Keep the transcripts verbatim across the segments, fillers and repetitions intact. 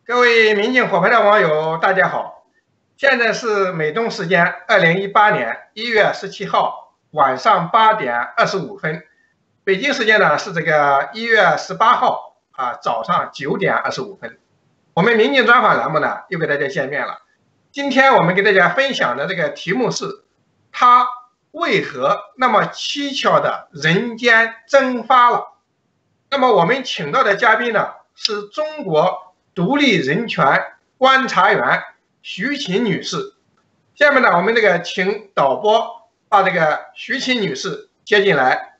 各位民警火牌的网友，大家好！现在是美东时间二零一八年一月十七号晚上八点二十五分，北京时间呢是这个一月十八号啊早上九点二十五分。我们民警专访栏目呢又给大家见面了。今天我们给大家分享的这个题目是：他为何那么蹊跷的人间蒸发了？那么我们请到的嘉宾呢是中国独立人权观察员徐琴女士。下面呢，我们这个请导播把这个徐琴女士接进来。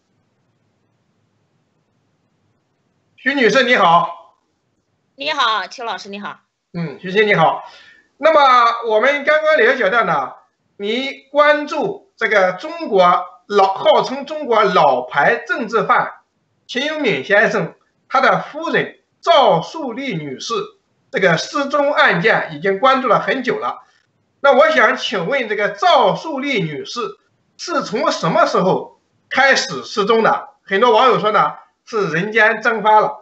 徐女士你好。 你好，邱老师你好。 嗯，徐琴你好。那么我们刚刚了解到呢，你关注这个中国老号称中国老牌政治犯秦永敏先生他的夫人赵树丽女士这个失踪案件已经关注了很久了。那我想请问，这个赵树丽女士是从什么时候开始失踪的？很多网友说呢是人间蒸发了。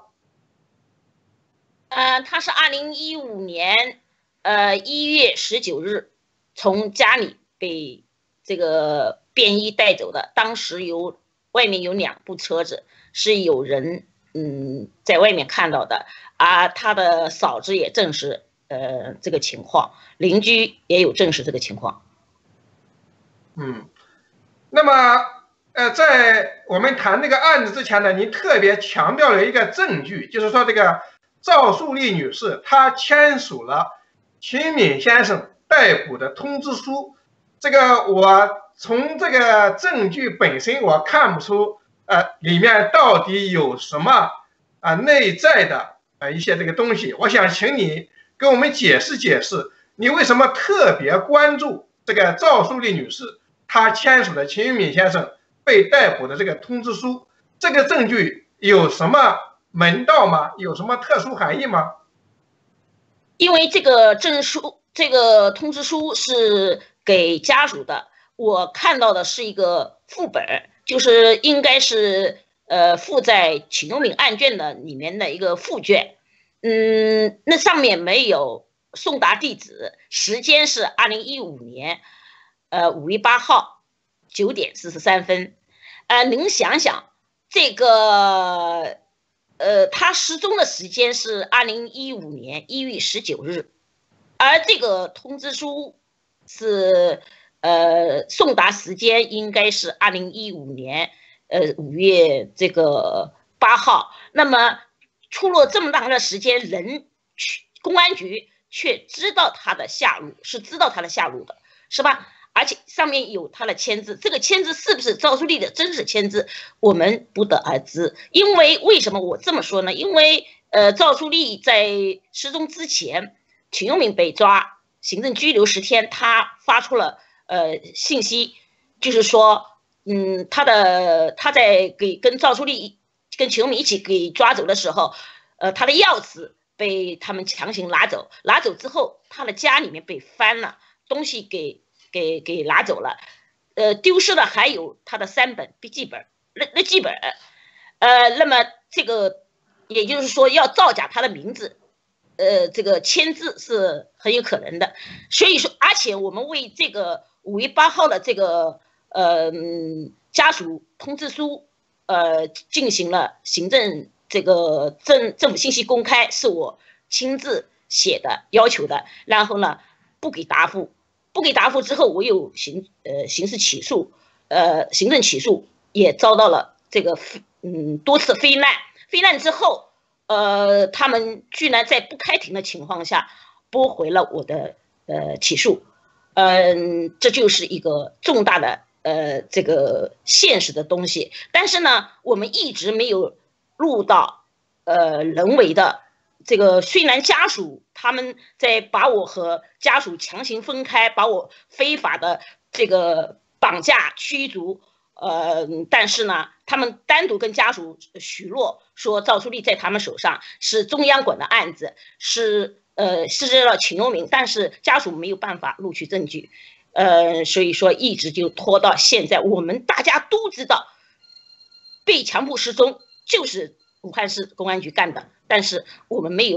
呃，她是二零一五年呃一月十九日从家里被这个便衣带走的。当时有外面有两部车子，是有人嗯在外面看到的，而她的嫂子也证实呃这个情况，邻居也有证实这个情况。 嗯，那么呃，在我们谈这个案子之前呢，您特别强调了一个证据，就是说这个赵树丽女士她签署了秦敏先生逮捕的通知书。这个我从这个证据本身我看不出呃里面到底有什么啊、呃、内在的呃一些这个东西。我想请你给我们解释解释，你为什么特别关注这个赵树丽女士她签署的秦永敏先生被逮捕的这个通知书？这个证据有什么门道吗？有什么特殊含义吗？ 因为这个证书，这个通知书是给家属的，我看到的是一个副本，就是应该是呃附在秦永敏案卷的里面的一个附卷。嗯，那上面没有送达地址，时间是二零一五年呃五月八号九点四十三分。呃，您想想这个。呃，他失踪的时间是二零一五年一月十九日，而这个通知书是呃送达时间应该是二零一五年呃五月这个八号。那么出了这么长的时间，人公安局却知道他的下落，是知道他的下落的，是吧？而且上面有他的签字，这个签字是不是赵树丽的真实签字，我们不得而知。因为为什么我这么说呢？因为呃，赵树丽在失踪之前，秦永敏被抓，行政拘留十天，他发出了呃信息，就是说，嗯，他的他在给跟赵树丽跟秦永敏一起给抓走的时候，呃，他的钥匙被他们强行拿走，拿走之后，他的家里面被翻了，东西给。给给拿走了，呃，丢失的还有他的三本笔记本，日日记本，呃，那么这个也就是说要造假他的名字，呃，这个签字是很有可能的。所以说，而且我们为这个五月八号的这个呃家属通知书，呃，进行了行政这个政政府信息公开，是我亲自写的要求的，然后呢不给答复。不给答复之后，我有刑呃刑事起诉，呃行政起诉，也遭到了这个嗯多次非难。非难之后，呃他们居然在不开庭的情况下驳回了我的呃起诉，嗯、呃，这就是一个重大的呃这个现实的东西。但是呢，我们一直没有入到呃人为的。这个虽然家属他们在把我和家属强行分开，把我非法的这个绑架驱逐，呃，但是呢，他们单独跟家属许诺说赵树丽在他们手上是中央管的案子，是呃施施了秦永敏，但是家属没有办法录取证据，呃，所以说一直就拖到现在。我们大家都知道，被强迫失踪就是武汉市公安局干的，但是我们没有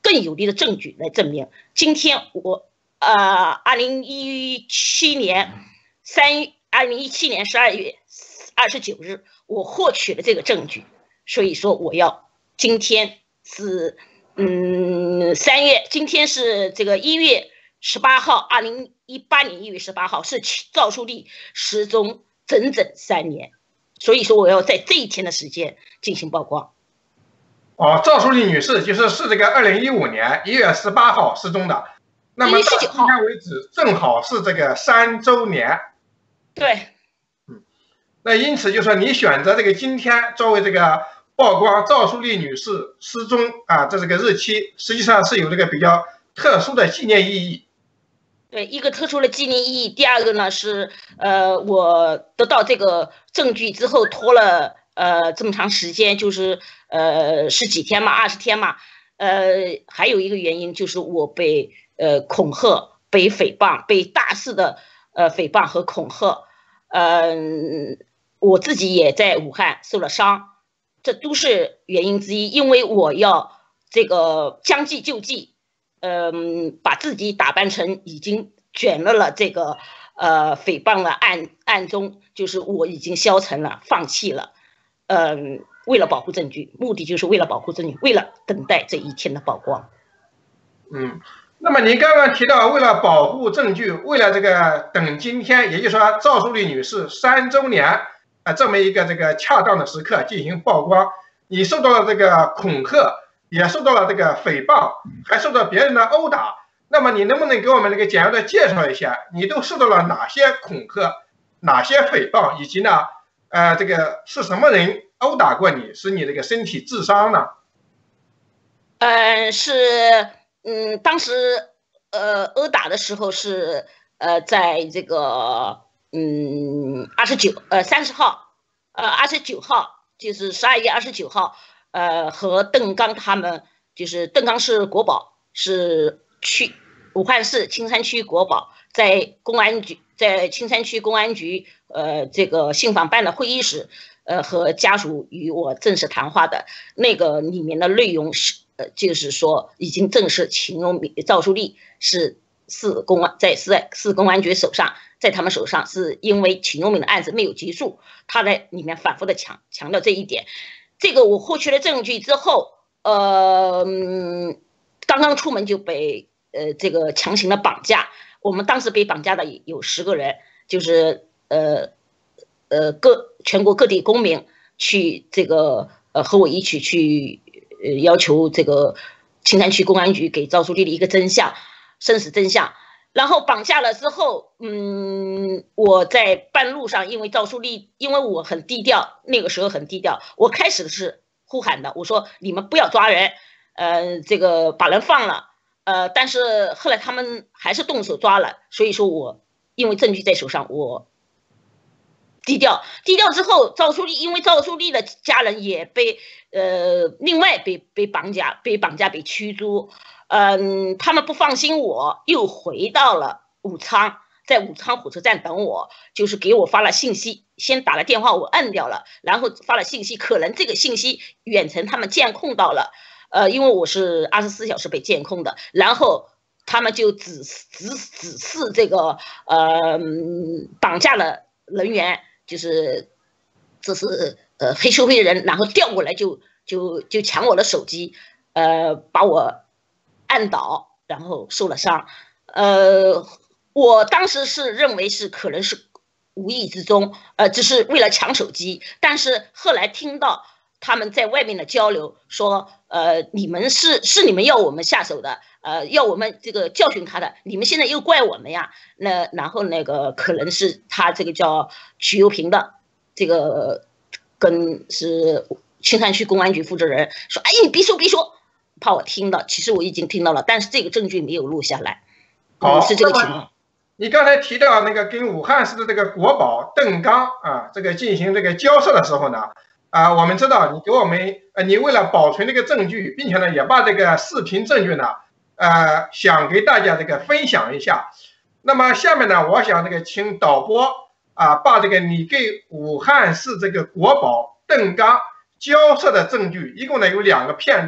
更有力的证据来证明。今天我呃，二零一七年三月，二零一七年十二月二十九日，我获取了这个证据，所以说我要今天是嗯三月，今天是这个一月十八号，二零一八年一月十八号是赵树立失踪整整三年，所以说我要在这一天的时间进行曝光。 哦，赵树立女士就是是这个二零一五年一月十八号失踪的，那么到今天为止正好是这个三周年。 对， 嗯，那因此就说你选择这个今天作为这个曝光赵树立女士失踪啊，这是个日期，实际上是有这个比较特殊的纪念意义。 对，一个特殊的纪念意义。第二个呢是，呃，我得到这个证据之后拖了呃这么长时间，就是呃十几天嘛，二十天嘛。呃，还有一个原因就是我被呃恐吓、被诽谤、被大肆的呃诽谤和恐吓。嗯、呃，我自己也在武汉受了伤，这都是原因之一。因为我要这个将计就计。嗯，把自己打扮成已经卷入了这个呃诽谤的案案中，就是我已经消沉了，放弃了。嗯，为了保护证据，目的就是为了保护证据，为了等待这一天的曝光。 嗯，那么您刚刚提到，为了保护证据，为了这个等今天，也就是说赵树立女士三周年啊、呃、这么一个这个恰当的时刻进行曝光，你受到了这个恐吓。也受到了这个诽谤，还受到别人的殴打。那么你能不能给我们这个简要的介绍一下，你都受到了哪些恐吓、哪些诽谤，以及呢，呃，这个是什么人殴打过你，使你这个身体致伤呢？ 呃，是，嗯，当时呃殴打的时候是呃在这个嗯二十九呃三十号呃二十九号，就是十二月二十九号。呃，和邓刚他们，就是邓刚是国保，是区武汉市青山区国保，在公安局，在青山区公安局呃这个信访办的会议室，呃和家属与我正式谈话的那个里面的内容是，呃就是说已经正式请用赵树立是市公安在市市公安局手上，在他们手上是因为秦永敏的案子没有结束，他在里面反复的强强调这一点。这个我获取了证据之后，呃，嗯、刚刚出门就被呃这个强行的绑架。我们当时被绑架的有十个人，就是呃呃各全国各地公民去这个呃和我一起去呃要求这个青山区公安局给赵树立的一个真相，生死真相。然后绑架了之后，嗯，我在半路上，因为赵树立，因为我很低调，那个时候很低调，我开始是呼喊的，我说你们不要抓人，呃，这个把人放了，呃，但是后来他们还是动手抓了，所以说我因为证据在手上，我低调，低调之后，赵树立因为赵树立的家人也被呃另外被被绑架，被绑架被驱逐。嗯，他们不放心我，又回到了武昌，在武昌火车站等我，就是给我发了信息，先打了电话，我摁掉了，然后发了信息，可能这个信息远程他们监控到了，呃，因为我是二十四小时被监控的，然后他们就指指指示这个呃绑架了人员，就是这是呃黑社会人，然后调过来就就就抢我的手机，呃，把我按倒，然后受了伤。呃，我当时是认为是可能是无意之中，呃，只是为了抢手机。但是后来听到他们在外面的交流，说，呃，你们是是你们要我们下手的，呃，要我们这个教训他的，你们现在又怪我们呀？那然后那个可能是他这个叫曲又平的，这个跟是青山区公安局负责人说，哎，你别说别说。怕我听到，其实我已经听到了，但是这个证据没有录下来。 好， 是这个情况。 你刚才提到那个跟武汉市的这个国保邓刚啊，这个进行这个交涉的时候呢，啊，我们知道你给我们，呃，你为了保存这个证据，并且呢，也把这个视频证据呢，呃，想给大家这个分享一下。那么下面呢，我想这个请导播啊，把这个你给武汉市这个国保邓刚交涉的证据，一共呢有两个片段。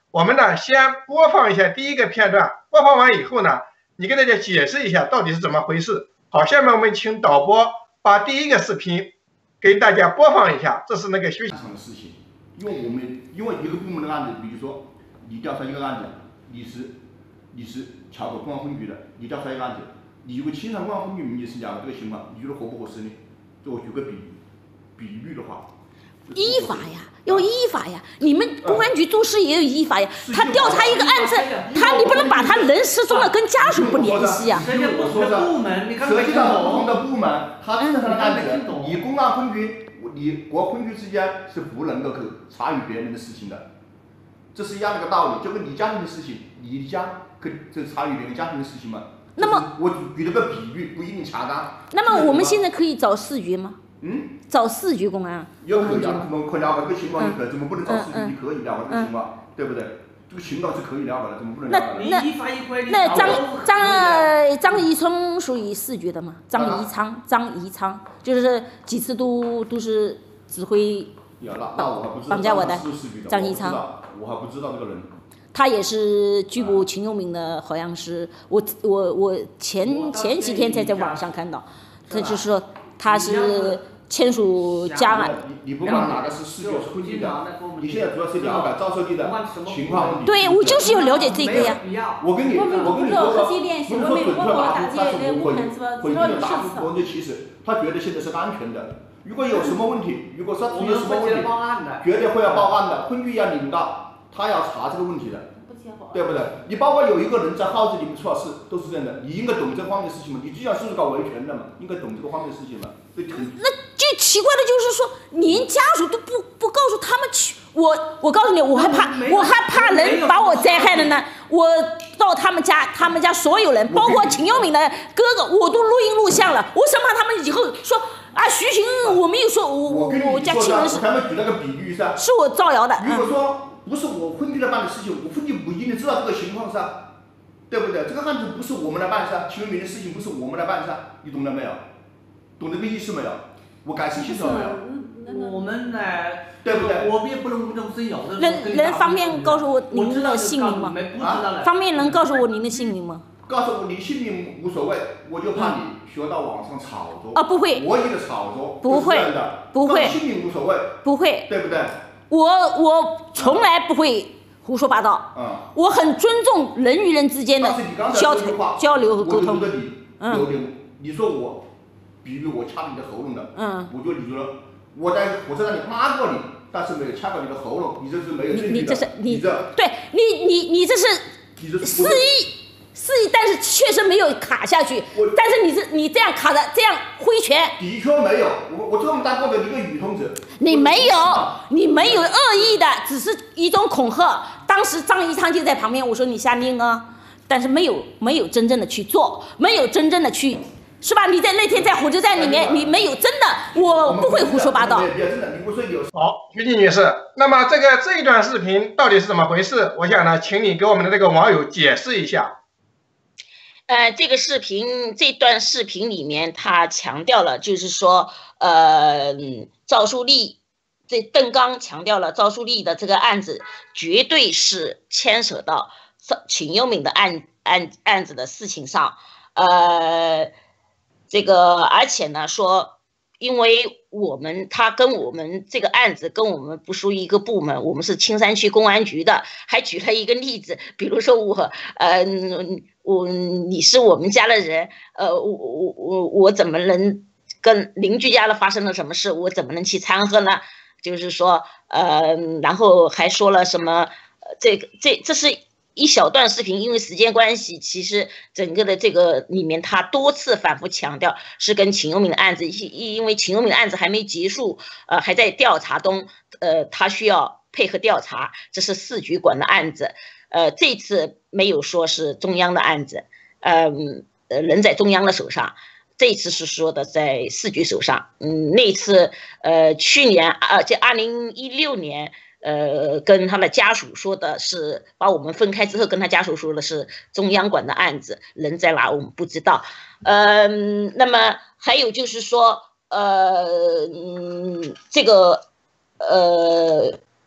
我们呢先播放一下第一个片段，播放完以后呢，你给大家解释一下到底是怎么回事。好，下面我们请导播把第一个视频给大家播放一下，这是那个学习上的事情，因为我们因为一个部门的案子，比如说你调查一个案子，你是你是桥口公安分局的，你调查一个案子，你如果青山公安分局民警是讲的这个情况，你觉得合不合适呢？就我举个比比喻的话。 依法呀，要依法呀！你们公安局做事也有依法呀。他调查一个案子，他你不能把他人失踪了跟家属不联系呀。 实际不同的部门，你看实际上不同的部门，他正常的案子，你公安分局、你国分局之间是不能够去参与别人的事情的，这是一样的一个道理。就跟你家庭的事情，你家可就参与别人家庭的事情嘛。 那么我举了个比喻，不一定恰当。 那么我们现在可以找市局吗？ 嗯， 找市局公安， 有可以啊，可可了解这个情况就可以，怎么不能找市局？你可以了解这个情况，对不对？这个情况是可以了解的，怎么不能了解？ 那那那张张张宜聪属于市局的吗？张宜昌，张宜昌就是几次都都是指挥绑架我的张宜昌， 我还不知道这个人。 他也是拘捕秦永敏的，好像是我我我前前几天才在网上看到，他就说。他是签署加案。 你不管哪个是市局是分局的，你现在主要是了解赵书记的情况。 对，我就是要了解这个呀。 我跟你，我跟你说说，不是说准确答复，但是我会会给你答复百分之七十，他觉得现在是安全的。如果有什么问题，如果说出现什么问题，绝对会要报案的，分局要领到，他要查这个问题的。对不对？你包括有一个人在号子里面出了事，都是这样的。你应该懂这方面的事情嘛？你既然是搞维权的嘛，应该懂这个方面的事情嘛。 那最奇怪的就是说，连家属都不不告诉他们去。我我告诉你，我还怕，我还怕人把我灾害了呢。我到他们家，他们家所有人，包括秦永敏的哥哥，我都录音录像了。我生怕他们以后说啊，徐晴，我没有说，我我我家亲人是。 他们举那个比喻噻。 是我造谣的。 如果说。不是我分局来办的事情，我分局不一定知道这个情况噻，对不对？这个案子不是我们来办噻，秦永敏的事情不是我们来办噻，你懂了没有？懂这个意思没有？我解释清楚了没有？ 我们呢， 对不对？ 我们也不能无中生有的。 能能方便告诉我您的姓名吗？ 啊？ 方便能告诉我您的姓名吗？ 告诉我你姓名无所谓，我就怕你学到网上炒作。 啊，不会。 我也的炒作。 不会。不会。 姓名无所谓。 不会。 对不对？ 我我从来不会胡说八道， 嗯， 我很尊重人与人之间的交交流和沟通。 我觉得你有点，你说我，比如我掐你的喉咙的， 嗯， 我觉得你觉得我在火车上你骂过你，但是没有掐到你的喉咙，你这是没有证据的。 你这是你这， 对你你你这是肆意。是，但是确实没有卡下去。但是你是你这样卡的，这样挥拳。 的确没有，我我这么大个的一个女同志。 你没有，你没有恶意的，只是一种恐吓。当时张宜昌就在旁边，我说你下令啊，但是没有没有真正的去做，没有真正的去，是吧？你在那天在火车站里面，你没有真的，我不会胡说八道。 好，徐静女士，那么这个这一段视频到底是怎么回事？我想呢，请你给我们的这个网友解释一下。 呃，这个视频这段视频里面，他强调了，就是说，呃，赵树立，这邓刚强调了赵树立的这个案子绝对是牵扯到秦永敏的案案案子的事情上，呃，这个而且呢说，因为我们他跟我们这个案子跟我们不属于一个部门，我们是青山区公安局的，还举了一个例子，比如说我，呃。我你是我们家的人，呃，我我我我怎么能跟邻居家的发生了什么事，我怎么能去掺和呢？就是说，呃，然后还说了什么？呃，这个这这是一小段视频，因为时间关系，其实整个的这个里面他多次反复强调是跟秦永敏的案子，因因为秦永敏的案子还没结束，呃，还在调查中，呃，他需要配合调查，这是市局管的案子。呃，这次没有说是中央的案子，嗯，呃，人在中央的手上。这次是说的在市局手上。嗯，那次，呃，去年啊，这二零一六年，呃，跟他的家属说的是把我们分开之后，跟他家属说的是中央管的案子，人在哪我们不知道。嗯，那么还有就是说，呃，嗯，这个，呃。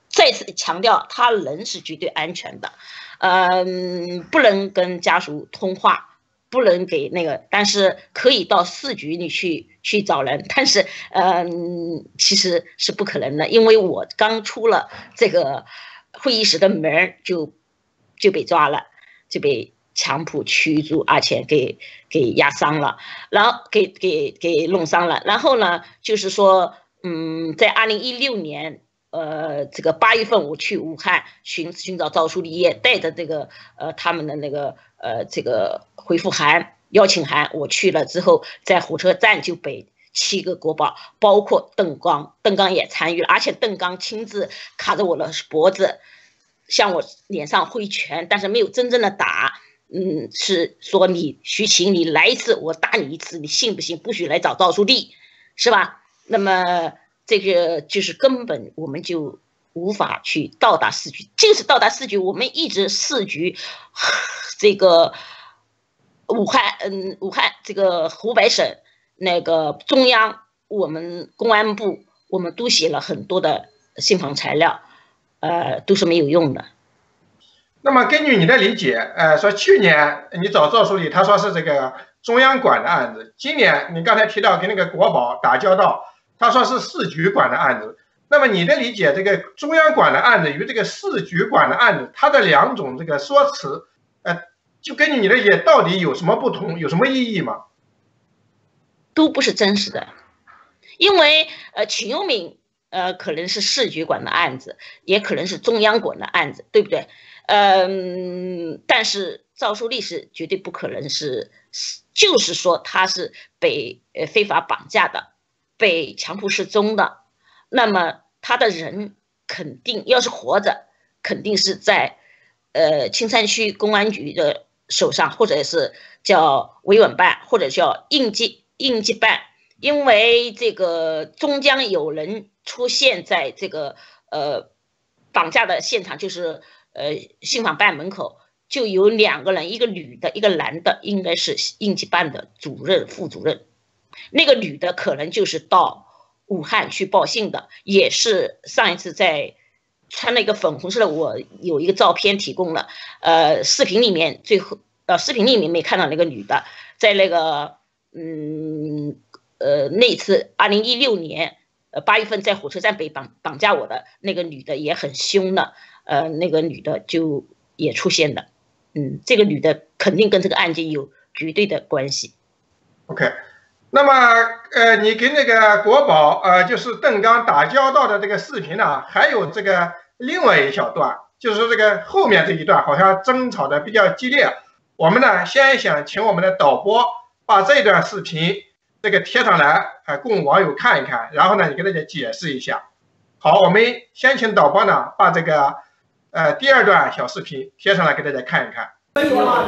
再次强调，他人是绝对安全的，嗯，不能跟家属通话。不能给那个，但是可以到市局里去去找人，但是嗯，其实是不可能的，因为我刚出了这个会议室的门就就被抓了，就被强迫驱逐，而且给给压伤了，然后给给给弄伤了，然后呢，就是说，嗯，在二零一六年。呃，这个八月份我去武汉寻寻找赵树立，也带着这个呃他们的那个呃这个回复函、邀请函，我去了之后，在火车站就被七个国保，包括邓刚，邓刚也参与了，而且邓刚亲自卡着我的脖子，向我脸上挥拳，但是没有真正的打，嗯，是说你徐晴，你来一次我打你一次，你信不信？不许来找赵树立，是吧？那么。这个就是根本我们就无法去到达市局，就是到达市局，我们一直市局，这个武汉，嗯，武汉这个湖北省那个中央，我们公安部，我们都写了很多的信访材料，呃，都是没有用的。 那么根据你的理解，呃，说去年你找赵树立，他说是这个中央管的案子，今年你刚才提到跟那个国保打交道。他说是市局管的案子，那么你的理解，这个中央管的案子与这个市局管的案子，它的两种这个说辞，呃，就根据你的理解，到底有什么不同，有什么意义吗？ 都不是真实的，因为呃，秦永敏呃可能是市局管的案子，也可能是中央管的案子，对不对？嗯、呃，但是赵树立是绝对不可能是，就是说他是被呃非法绑架的。被强迫失踪的，那么他的人肯定要是活着，肯定是在呃青山区公安局的手上，或者是叫维稳办，或者叫应急应急办，因为这个终将有人出现在这个呃绑架的现场，就是呃信访办门口，就有两个人，一个女的，一个男的，应该是应急办的主任、副主任。那个女的可能就是到武汉去报信的，也是上一次在穿了一个粉红色的，我有一个照片提供了，呃，视频里面最后呃视频里面没看到那个女的，在那个嗯呃那次二零一六年呃八月份在火车站被绑绑架我的那个女的也很凶的，呃那个女的就也出现了，嗯，这个女的肯定跟这个案件有绝对的关系。 OK。那么，呃，你跟那个国保，呃，就是邓刚打交道的这个视频呢，还有这个另外一小段，就是说这个后面这一段好像争吵的比较激烈。我们呢，先想请我们的导播把这段视频这个贴上来，呃，供网友看一看，然后呢，你给大家解释一下。好，我们先请导播呢把这个呃第二段小视频贴上来给大家看一看。 我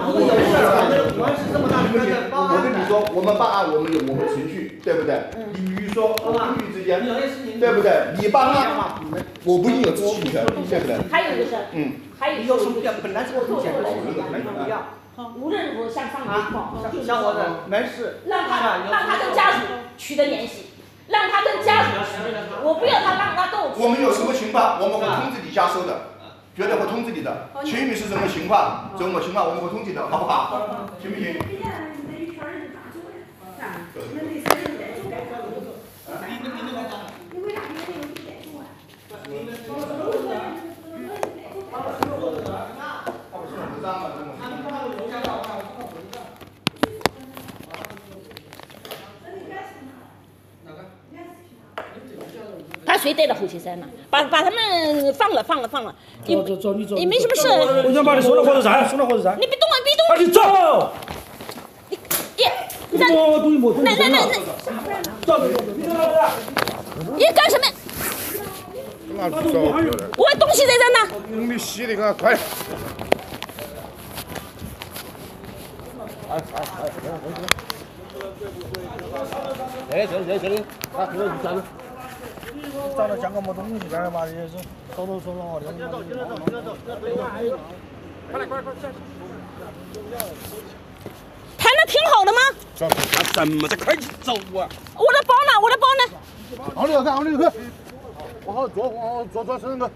跟你说，我们办案，我们有我们程序，对不对？你比如说邻居之间，对不对？你办案，我不应有知情权，对不对？ 还有就是， 嗯， 还有有什么叫本来是很简单的一个不一样。 无论如何向上报， 像我的没事， 让他让他跟家属取得联系，让他跟家属取得联系。我不要他让他跟我。 我们有什么情况，我们会通知你家收的。绝对会通知你的，秦宇是什么情况，什么情况我们会通知的，好不好？行不行？ 他谁带的火器山呢？把把他们放了，放了，放了。你走走，你走。 你没什么事。 我想把你送到火车站，送到火车站。 你别动啊，别动！ 快点走！ 你你在我东西没来来来来， 走走走，你走哪里啊？ 你干什么？我东西在这呢。 用力吸那个，快！哎哎哎，哎，这这这里，啊，这个站了。 找到讲个么东西干嘛？也是收都收了， 快来快快快！ 谈的挺好的吗？ 走，干什么？这快走啊！ 我的包呢？我的包呢？ 往里头看，往里头看。 往后坐，往后坐坐身子。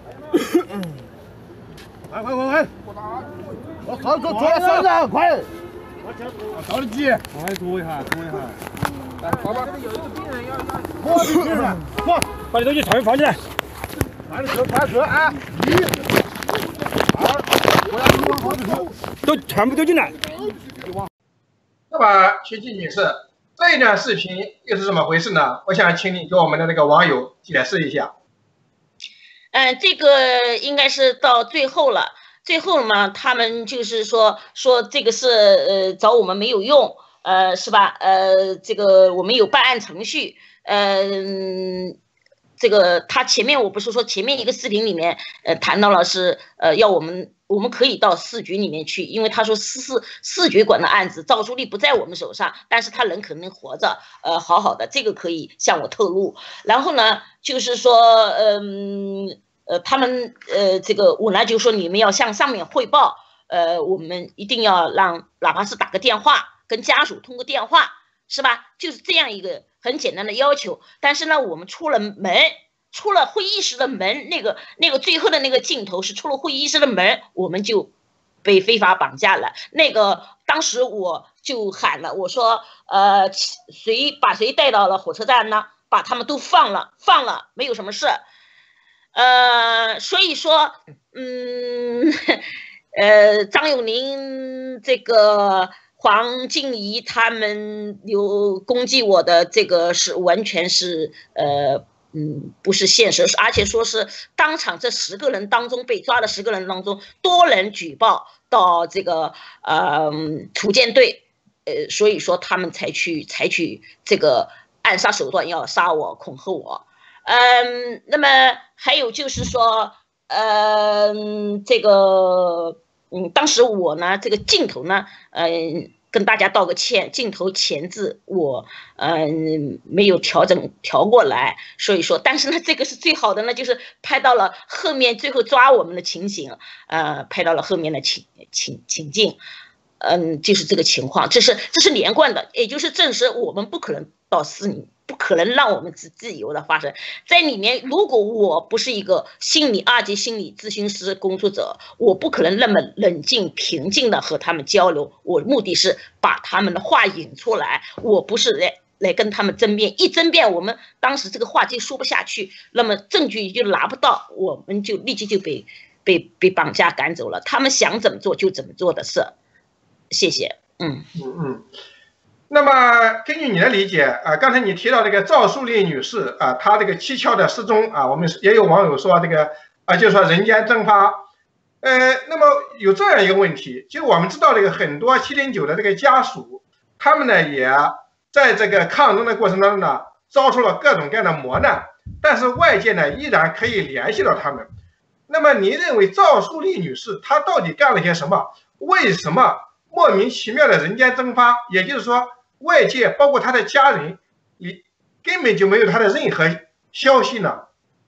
快快快快！我好坐坐在身上，快！着得急，快坐一下，坐一下。来，爸爸。我的天啊！快，把你东西全部放起来。开始，开始啊！一、二，我要你往后头，都全部丢进来。 那么，徐静女士，这一段视频又是怎么回事呢？我想请你给我们的那个网友解释一下。 嗯，这个应该是到最后了。最后嘛，他们就是说说这个是呃找我们没有用，呃是吧？呃，这个我们有办案程序，嗯、呃，这个他前面我不是说前面一个视频里面呃谈到了是呃要我们我们可以到市局里面去，因为他说市市市局管的案子赵书立不在我们手上，但是他人可能活着，呃好好的，这个可以向我透露。然后呢，就是说嗯。呃，他们呃，这个我呢就说你们要向上面汇报，呃，我们一定要让哪怕是打个电话跟家属通过电话，是吧？就是这样一个很简单的要求。但是呢，我们出了门，出了会议室的门，那个那个最后的那个镜头是出了会议室的门，我们就被非法绑架了。那个当时我就喊了，我说呃，谁把谁带到了火车站呢？把他们都放了，放了，没有什么事。呃，所以说，嗯，呃，张永宁、这个黄静怡他们有攻击我的这个是完全是呃，嗯，不是现实，而且说是当场这十个人当中被抓的十个人当中，多人举报到这个呃土建队，呃，所以说他们才去采取这个暗杀手段，要杀我、恐吓我。嗯，那么还有就是说，嗯，这个，嗯，当时我呢，这个镜头呢，嗯，跟大家道个歉，镜头前置我，嗯，没有调整调过来，所以说，但是呢，这个是最好的呢，就是拍到了后面最后抓我们的情形，呃，拍到了后面的情情情境，嗯，就是这个情况，这是这是连贯的，也就是证实我们不可能到市里。不可能让我们自自由的发生在里面。如果我不是一个心理二级心理咨询师工作者，我不可能那么冷静平静的和他们交流。我目的是把他们的话引出来，我不是来来跟他们争辩。一争辩，我们当时这个话就说不下去，那么证据就拿不到，我们就立即就被被被绑架赶走了。他们想怎么做就怎么做的事。谢谢。嗯嗯嗯。那么根据你的理解啊，刚才你提到这个赵树丽女士啊，她这个蹊跷的失踪啊，我们也有网友说这个啊，就是说人间蒸发。呃，那么有这样一个问题，就我们知道这个很多七零九的这个家属，他们呢也在这个抗争的过程当中呢，遭受了各种各样的磨难，但是外界呢依然可以联系到他们。那么您认为赵树丽女士她到底干了些什么？为什么莫名其妙的人间蒸发？也就是说，外界包括他的家人，你根本就没有他的任何消息呢。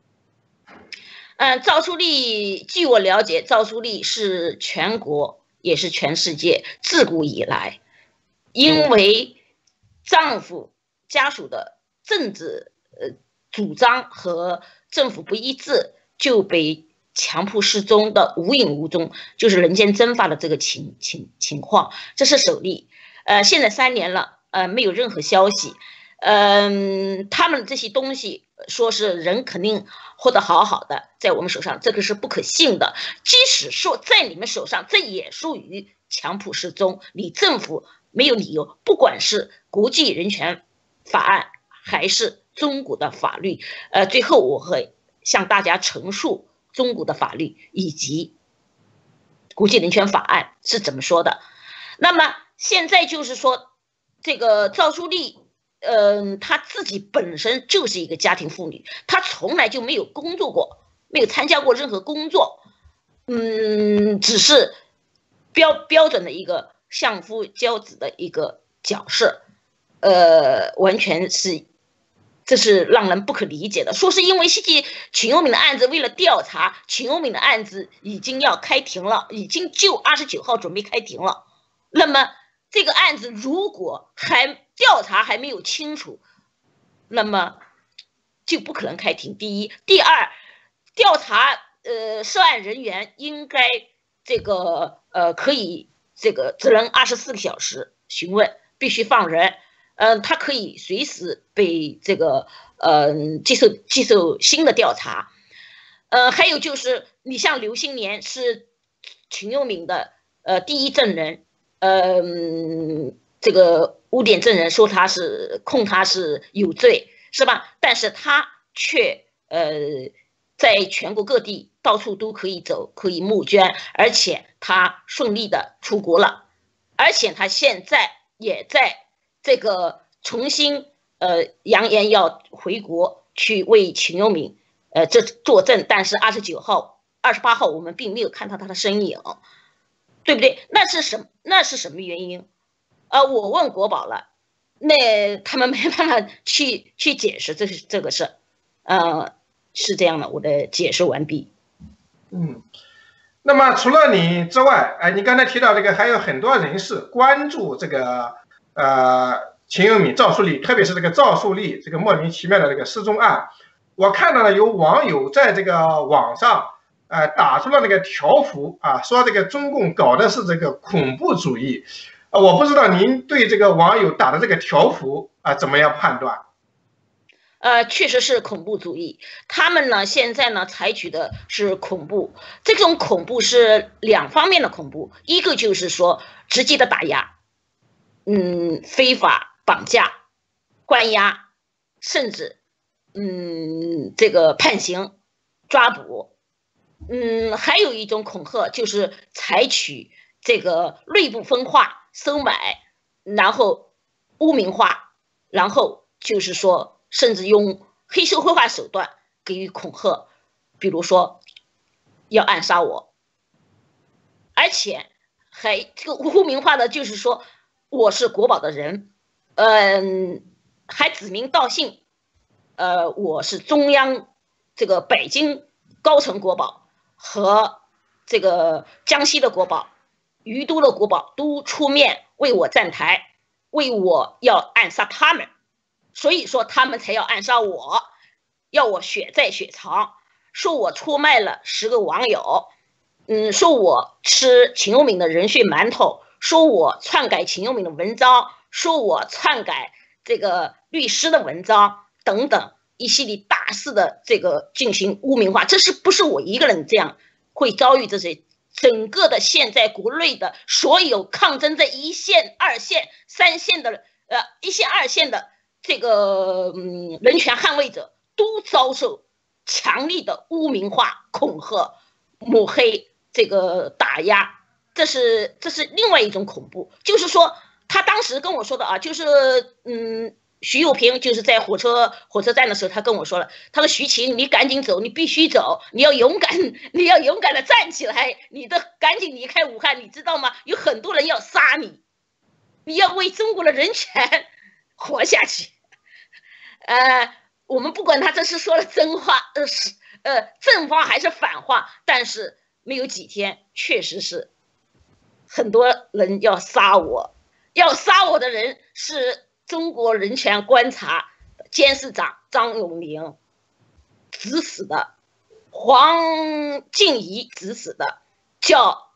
嗯，赵树丽，据我了解，赵树丽是全国也是全世界自古以来，因为丈夫家属的政治呃主张和政府不一致，就被强迫失踪的无影无踪，就是人间蒸发的这个情情情况，这是首例。呃，现在三年了。呃，没有任何消息，嗯、呃，他们这些东西说是人肯定活得好好的，在我们手上，这个是不可信的。即使说在你们手上，这也属于强迫失踪，你政府没有理由，不管是国际人权法案还是中国的法律，呃，最后我会向大家陈述中国的法律以及国际人权法案是怎么说的。那么现在就是说。这个赵树丽，嗯、呃，她自己本身就是一个家庭妇女，她从来就没有工作过，没有参加过任何工作，嗯，只是标标准的一个相夫教子的一个角色，呃，完全是，这是让人不可理解的。说是因为西季秦永敏的案子，为了调查秦永敏的案子已经要开庭了，已经就二十九号准备开庭了，那么。这个案子如果还调查还没有清楚，那么就不可能开庭。第一，第二，调查呃涉案人员应该这个呃可以这个只能二十四个小时询问，必须放人。嗯、呃，他可以随时被这个呃接受接受新的调查。呃，还有就是你像刘新年是秦佑敏的呃第一证人，呃，这个污点证人说他是控他是有罪，是吧？但是他却呃在全国各地到处都可以走，可以募捐，而且他顺利的出国了，而且他现在也在这个重新呃扬言要回国去为秦佑敏呃这作证，但是二十九号、二十八号我们并没有看到他的身影，对不对？那是什那是什么原因？呃，我问国保了，那他们没办法去去解释这是这个事，呃，是这样的，我的解释完毕。 嗯，那么除了你之外，哎，你刚才提到这个，还有很多人士关注这个呃秦佑敏、赵树立，特别是这个赵树立这个莫名其妙的这个失踪案，我看到了有网友在这个网上呃打出了那个条幅啊，说这个中共搞的是这个恐怖主义。呃，我不知道您对这个网友打的这个条幅啊怎么样判断？ 呃，确实是恐怖主义。他们呢，现在呢采取的是恐怖，这种恐怖是两方面的恐怖，一个就是说直接的打压，嗯，非法绑架、关押，甚至嗯这个判刑、抓捕，嗯，还有一种恐吓就是采取这个内部分化、收买，然后污名化，然后就是说。甚至用黑社会化手段给予恐吓，比如说要暗杀我，而且还这个污名化的就是说我是国保的人，嗯，还指名道姓，呃，我是中央这个北京高层国保和这个江西的国保、于都的国保都出面为我站台，为我要暗杀他们。所以说他们才要暗杀我，要我血债血偿，说我出卖了十个网友，嗯，说我吃秦佑敏的人血馒头，说我篡改秦佑敏的文章，说我篡改这个律师的文章等等一系列大肆的这个进行污名化。这是不是我一个人这样会遭遇这些？整个的现在国内的所有抗争在一线、二线、三线的呃一线、二线的。这个嗯，人权捍卫者都遭受强力的污名化、恐吓、抹黑、这个打压，这是这是另外一种恐怖。就是说，他当时跟我说的啊，就是嗯，徐幼平就是在火车火车站的时候，他跟我说了，他说徐晴，你赶紧走，你必须走，你要勇敢，你要勇敢的站起来，你的赶紧离开武汉，你知道吗？有很多人要杀你，你要为中国的人权活下去。呃，我们不管他这是说了真话，呃是呃正话还是反话，但是没有几天，确实是很多人要杀我，要杀我的人是中国人权观察监事长张永宁指使的，黄静怡指使的，叫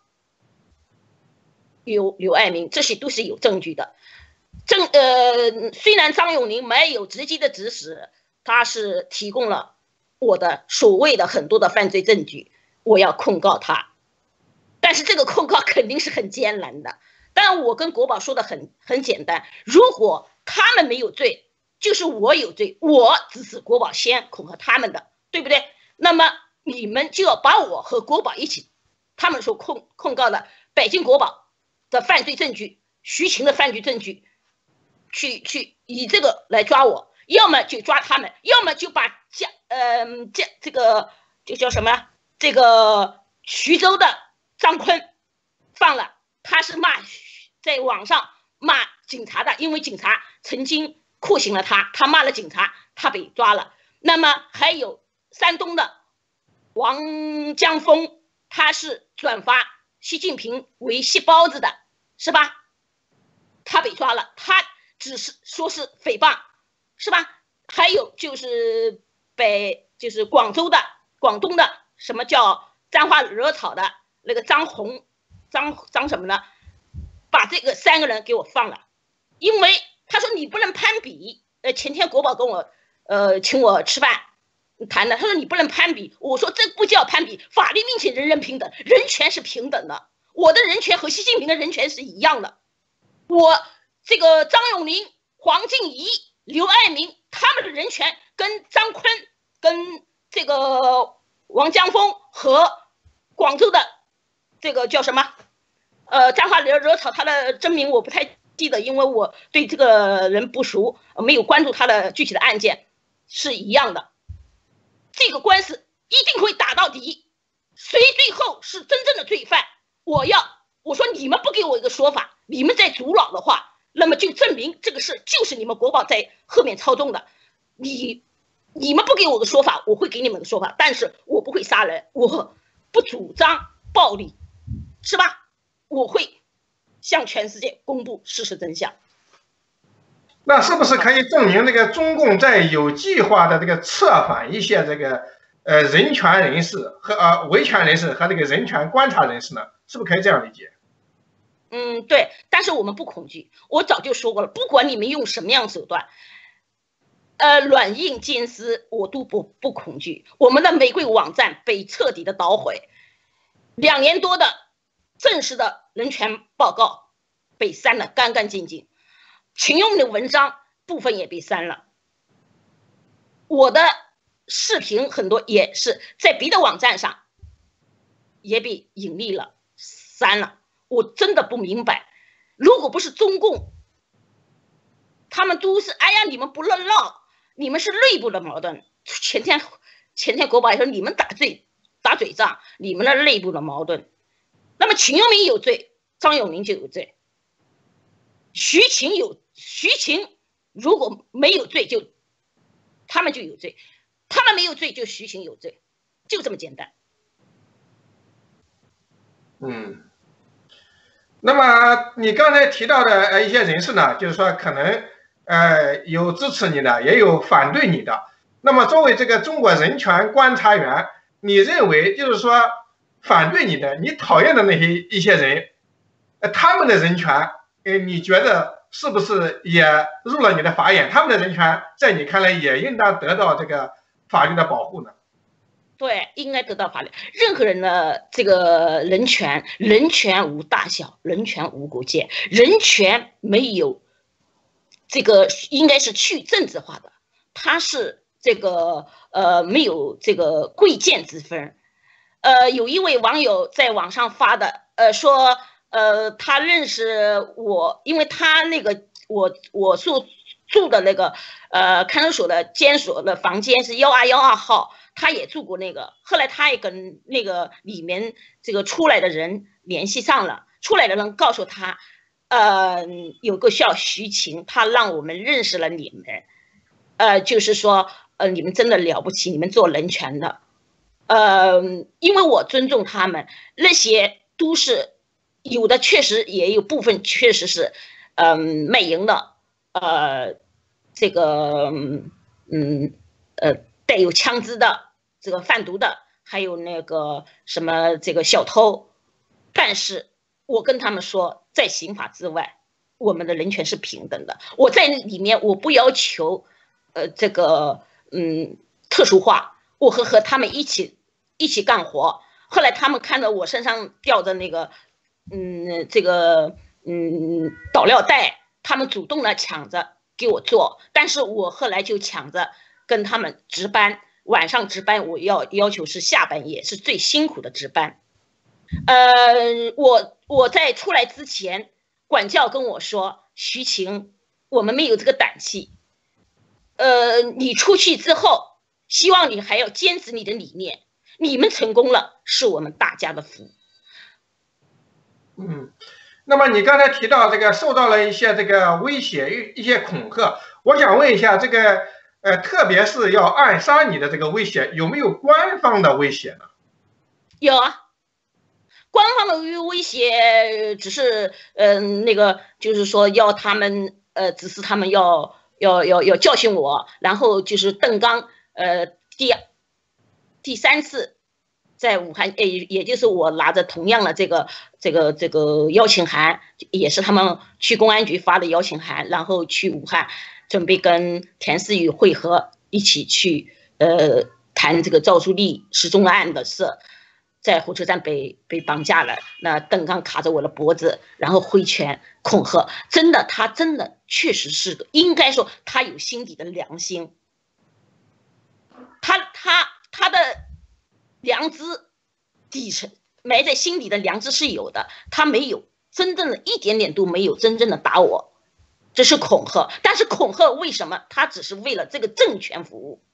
刘刘爱民，这些都是有证据的。正呃，虽然张永宁没有直接的指使，他是提供了我的所谓的很多的犯罪证据，我要控告他，但是这个控告肯定是很艰难的。但我跟国保说的很很简单，如果他们没有罪，就是我有罪，我指使国保先恐吓他们的，对不对？那么你们就要把我和国保一起，他们所控控告的北京国保的犯罪证据、徐晴的犯罪证据。去去以这个来抓我，要么就抓他们，要么就把江呃这这个就叫什么这个徐州的张坤放了，他是骂在网上骂警察的，因为警察曾经酷刑了他，他骂了警察，他被抓了。那么还有山东的王江峰，他是转发习近平为戏包子的，是吧？他被抓了，他只是说是诽谤，是吧？还有就是被就是广州的、广东的什么叫沾花惹草的那个张红、张张什么呢？把这个三个人给我放了，因为他说你不能攀比。呃，前天国宝跟我呃请我吃饭谈的，他说你不能攀比。我说这不叫攀比，法律面前人人平等，人权是平等的。我的人权和习近平的人权是一样的。我这个张永宁、黄静怡、刘爱民他们的人权跟张坤、跟这个王江峰和广州的这个叫什么？呃，沾花惹惹草，他的真名我不太记得，因为我对这个人不熟，没有关注他的具体的案件，是一样的。这个官司一定会打到底，谁最后是真正的罪犯？我要我说你们不给我一个说法，你们在阻挠的话，那么就证明这个事就是你们国宝在后面操纵的。你你们不给我个说法，我会给你们个说法，但是我不会杀人，我不主张暴力，是吧？我会向全世界公布事实真相。 那是不是可以证明这个中共在有计划的这个策反一些这个呃人权人士和呃维权人士和这个人权观察人士呢？是不是可以这样理解？ 嗯，对。但是我们不恐惧，我早就说过了，不管你们用什么样手段，呃，软硬兼施，我都不不恐惧。我们的玫瑰网站被彻底的捣毁，两年多的正式的人权报告被删了干干净净。秦勇的文章部分也被删了，我的视频很多也是在别的网站上也被隐匿了、删了。我真的不明白，如果不是中共，他们都是哎呀，你们不能闹，你们是内部的矛盾。前天前天国宝还说你们打嘴打嘴仗，你们的内部的矛盾。那么秦永明有罪，张永宁就有罪。徐晴有徐晴如果没有罪，就他们就有罪；他们没有罪，就徐晴有罪，就这么简单。 嗯，那么你刚才提到的呃一些人士呢，就是说可能呃有支持你的，也有反对你的。那么作为这个中国人权观察员，你认为就是说反对你的、你讨厌的那些一些人，呃他们的人权？呃，你觉得是不是也入了你的法眼？他们的人权在你看来也应当得到这个法律的保护呢？ 对，应该得到法律。任何人的这个人权，人权无大小，人权无国界，人权没有这个应该是去政治化的，它是这个呃没有这个贵贱之分。呃，有一位网友在网上发的，呃说。呃，他认识我，因为他那个我我住住的那个呃看守所的监所的房间是幺二幺二号，他也住过那个。后来他也跟那个里面这个出来的人联系上了，出来的人告诉他，呃，有个叫徐晴，他让我们认识了你们，呃，就是说，呃，你们真的了不起，你们做人权的，呃，因为我尊重他们，那些都是。有的确实也有部分确实是，嗯，卖淫的，呃，这个，嗯，呃，带有枪支的，这个贩毒的，还有那个什么这个小偷。但是我跟他们说，在刑法之外，我们的人权是平等的。我在里面，我不要求，呃，这个，嗯，特殊化，我和和他们一起一起干活。后来他们看到我身上吊着那个。嗯，这个嗯导料袋，他们主动的抢着给我做，但是我后来就抢着跟他们值班，晚上值班，我要要求是下半夜，是最辛苦的值班。呃，我我在出来之前，管教跟我说，徐晴，我们没有这个胆气。呃，你出去之后，希望你还要坚持你的理念，你们成功了，是我们大家的福。 嗯，那么你刚才提到这个受到了一些这个威胁、一些恐吓，我想问一下，这个呃，特别是要暗杀你的这个威胁，有没有官方的威胁呢？ 有啊，官方的威胁只是嗯、呃、那个就是说要他们呃指示他们要要要要教训我，然后就是邓刚呃第第三次在武汉，诶，也就是我拿着同样的这个这个这个邀请函，也是他们去公安局发的邀请函，然后去武汉准备跟田思雨会合，一起去呃谈这个赵树立失踪案的事。在火车站被被绑架了，那邓刚卡着我的脖子，然后挥拳恐吓，真的，他真的确实是个，应该说他有心底的良心，他他他的良知底层埋在心底的良知是有的，他没有真正的一点点都没有真正的打我，这是恐吓，但是恐吓为什么？他只是为了这个政权服务。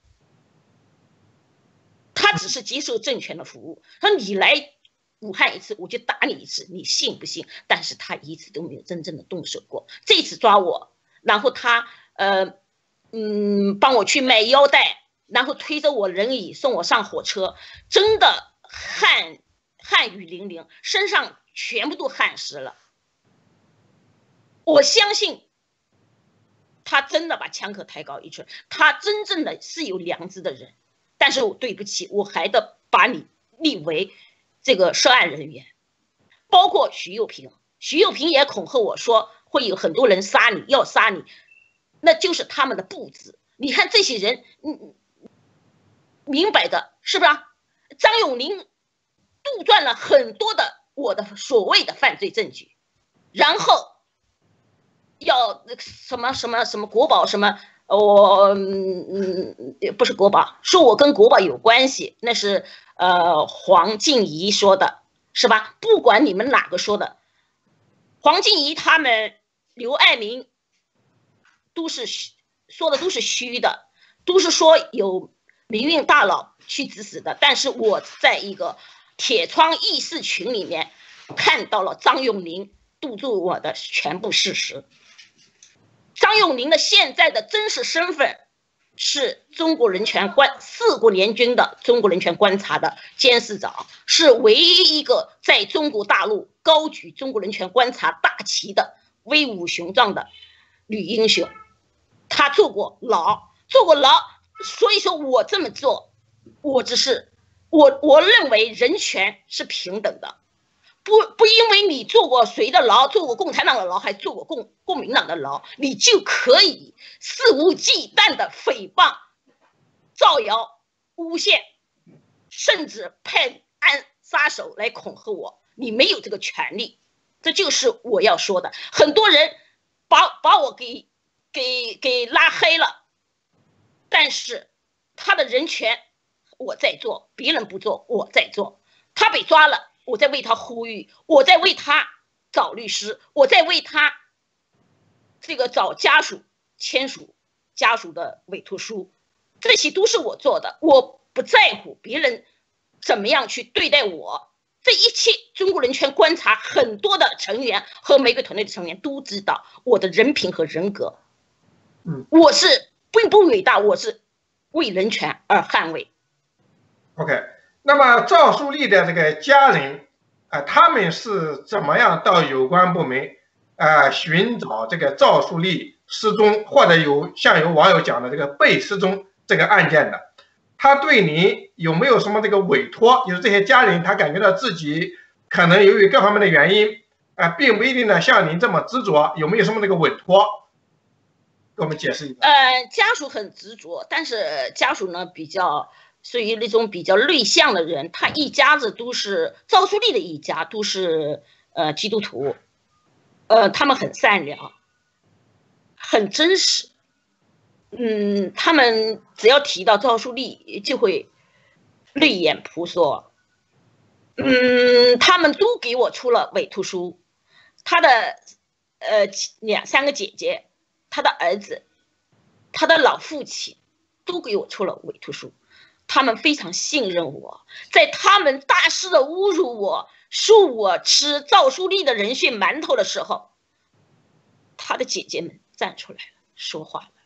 他只是接受政权的服务，说你来武汉一次，我就打你一次，你信不信？但是他一次都没有真正的动手过。这次抓我，然后他呃嗯帮我去买腰带，然后推着我轮椅送我上火车，真的汗汗雨淋淋，身上全部都汗湿了。我相信他真的把枪口抬高一寸，他真正的是有良知的人。但是我对不起，我还得把你立为这个涉案人员，包括徐幼平，徐幼平也恐吓我说会有很多人杀你，要杀你，那就是他们的布置。你看这些人，嗯，明白的是不是？张永林杜撰了很多的我的所谓的犯罪证据，然后要什么什么什么国宝什么。我嗯嗯不是国宝，说我跟国宝有关系，那是呃黄静怡说的，是吧？不管你们哪个说的，黄静怡他们刘爱民都是说的都是虚的，都是说有民运大佬去指使的。但是我在一个铁窗议事群里面看到了张永林杜撰我的全部事实。张永林的现在的真实身份是中国人权观四国联军的中国人权观察的监事长，是唯一一个在中国大陆高举中国人权观察大旗的威武雄壮的女英雄。他坐过牢，坐过牢，所以说我这么做，我只是我我认为人权是平等的。不不因为你坐过谁的牢，坐过共产党的牢，还坐过共共民党的牢，你就可以肆无忌惮的诽谤、造谣、诬陷，甚至派暗杀手来恐吓我，你没有这个权利。这就是我要说的。很多人把把我给给给拉黑了，但是他的人权我在做，别人不做我在做。他被抓了，我在为他呼吁，我在为他找律师，我在为他这个找家属签署家属的委托书，这些都是我做的。我不在乎别人怎么样去对待我，这一切中国人权观察很多的成员和玫瑰团队的成员都知道我的人品和人格。 嗯， 我是并不伟大，我是为人权而捍卫。 OK， 那么赵树立的这个家人啊、呃，他们是怎么样到有关部门啊、呃、寻找这个赵树立失踪，或者有像有网友讲的这个被失踪这个案件的？他对你有没有什么这个委托？就是这些家人他感觉到自己可能由于各方面的原因啊、呃，并不一定呢像您这么执着，有没有什么这个委托？给我们解释一下。 呃，家属很执着，但是家属呢比较。 属于那种比较内向的人，他一家子都是赵树立的一家，都是呃基督徒，呃，他们很善良，很真实，嗯，他们只要提到赵树立就会泪眼婆娑，嗯，他们都给我出了委托书，他的呃两三个姐姐，他的儿子，他的老父亲都给我出了委托书。 他们非常信任我，在他们大肆的侮辱我、说我吃赵树立的人血馒头的时候，他的姐姐们站出来了，说话了。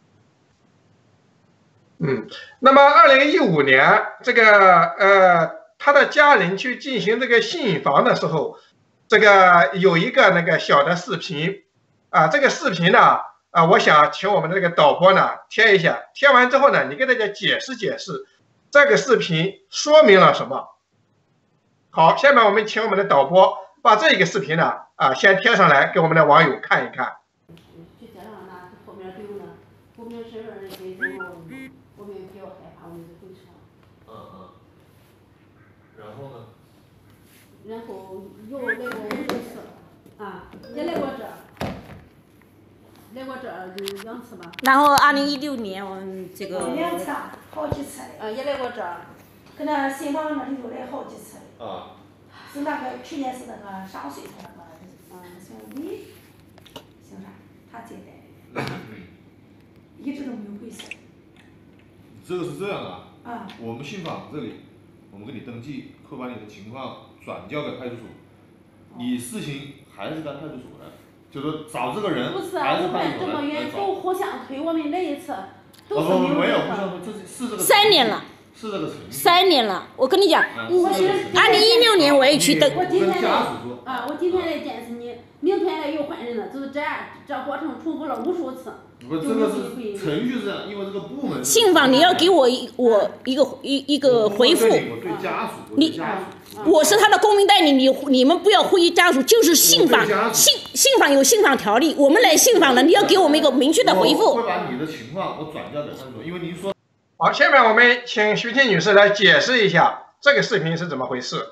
嗯，那么二零一五年，这个呃，他的家人去进行这个信访的时候，这个有一个那个小的视频，啊，这个视频呢， 啊，我想请我们的这个导播呢贴一下，贴完之后呢，你给大家解释解释这个视频说明了什么。好，下面我们请我们的导播把这个视频呢啊先贴上来，给我们的网友看一看。 就这样呢，后面丢了，后面身份证给之后，我们比较害怕，我们就回去了。 嗯嗯。然后呢？ 然后又来过五六次了，啊，也来过这儿。来过这儿两次吧。 然后二零一六年我们这个两次，好几次的。啊，也来过这儿。 跟那新房那里头来好几次的。啊。 是那个去年是那个上岁数那个，嗯，姓李，姓啥？他接待，一直都没有回事。 这个是这样啊。 啊。 我们信访这里，我们给你登记，会把你的情况转交给派出所，你事情还是在派出所的。就是找这个人， 不是，我们这么远都互相推，我们那一次都是没有没有互相推，这是是这个三年了， 是这个程序。 三年了，我跟你讲，我二零一六年我也去登。 我今天来啊，我今天来见识你，明天来又换人了，就是这样，这过程重复了无数次。 不，这个是程序是这样，因为这个部门。 信访你要给我一我一个一一个回复。 我对家属，我对家属。 我是他的公民代理，你你们不要呼吁家属，就是信访，信信访有信访条例，我们来信访了，你要给我们一个明确的回复。 我会把你的情况我转交给派出所，因为您说。 好，下面我们请徐婷女士来解释一下这个视频是怎么回事。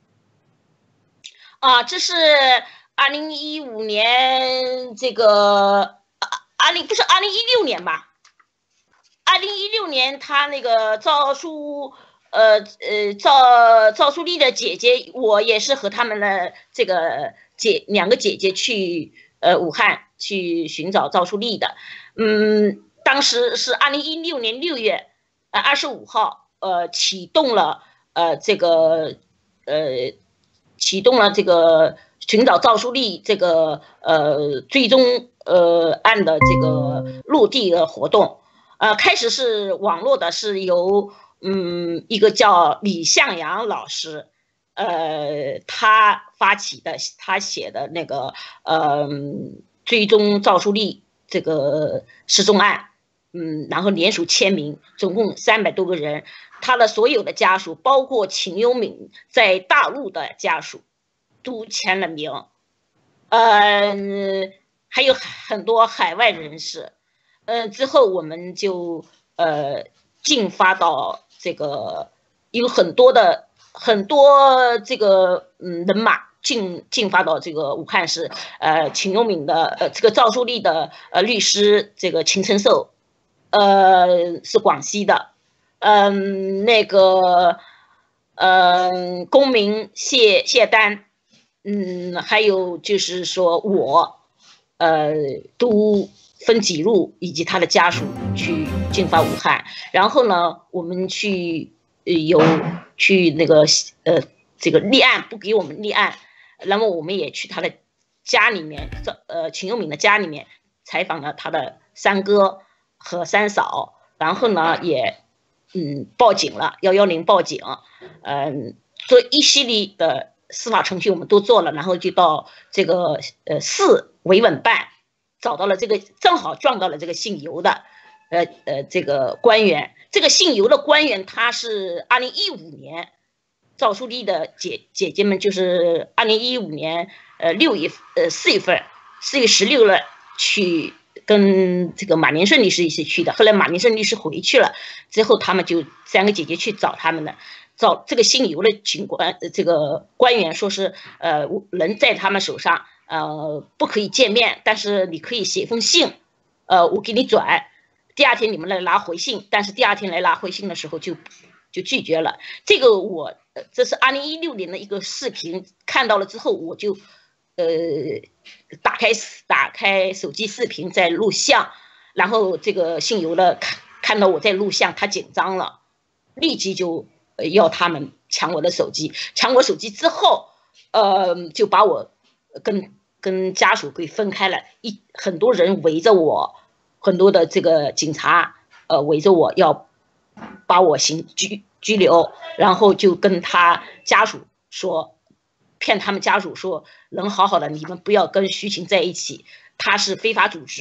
啊，这是二零一五年这个二零不是二零一六年吧？二零一六年他那个赵淑。呃呃，赵赵淑丽的姐姐，我也是和他们的这个姐两个姐姐去呃武汉去寻找赵淑丽的。嗯，当时是二零一六年六月呃二十五号，呃启动了呃这个呃启动了这个寻找赵淑丽这个呃追踪呃案的这个落地的活动。呃，开始是网络的，是由。嗯，一个叫李向阳老师，呃，他发起的，他写的那个，呃，追踪赵淑丽这个失踪案，嗯，然后联署签名，总共三百多个人，他的所有的家属，包括秦优敏在大陆的家属，都签了名，呃，还有很多海外人士，呃，之后我们就呃进发到。这个有很多的很多这个嗯人马进进发到这个武汉市，呃，秦优敏的呃这个赵淑丽的呃律师这个秦承寿，呃是广西的，嗯、呃、那个嗯、呃、公民谢谢丹，嗯还有就是说我，呃都。分几路以及他的家属去进发武汉，然后呢，我们去呃有去那个呃这个立案不给我们立案，那么我们也去他的家里面，呃秦优敏的家里面采访了他的三哥和三嫂，然后呢也嗯报警了，幺幺零报警，嗯做一系列的司法程序我们都做了，然后就到这个呃市维稳办。找到了这个，正好撞到了这个姓尤的，呃呃，这个官员。这个姓尤的官员，他是二零一五年，赵淑丽的姐姐姐们，就是二零一五年呃六月呃四月份，四月十六日去跟这个马连顺律师一起去的。后来马连顺律师回去了之后，他们就三个姐姐去找他们的。找这个姓尤的警官，这个官员说是呃人在他们手上。呃，不可以见面，但是你可以写封信，呃，我给你转，第二天你们来拿回信，但是第二天来拿回信的时候就就拒绝了。这个我，这是二零一六年的一个视频，看到了之后我就，呃，打开打开手机视频在录像，然后这个姓尤的看看到我在录像，他紧张了，立即就要他们抢我的手机，抢我手机之后，呃，就把我跟跟家属给分开了，一很多人围着我，很多的这个警察呃围着我要把我行拘拘留，然后就跟他家属说，骗他们家属说人好好的，你们不要跟徐晴在一起，他是非法组织，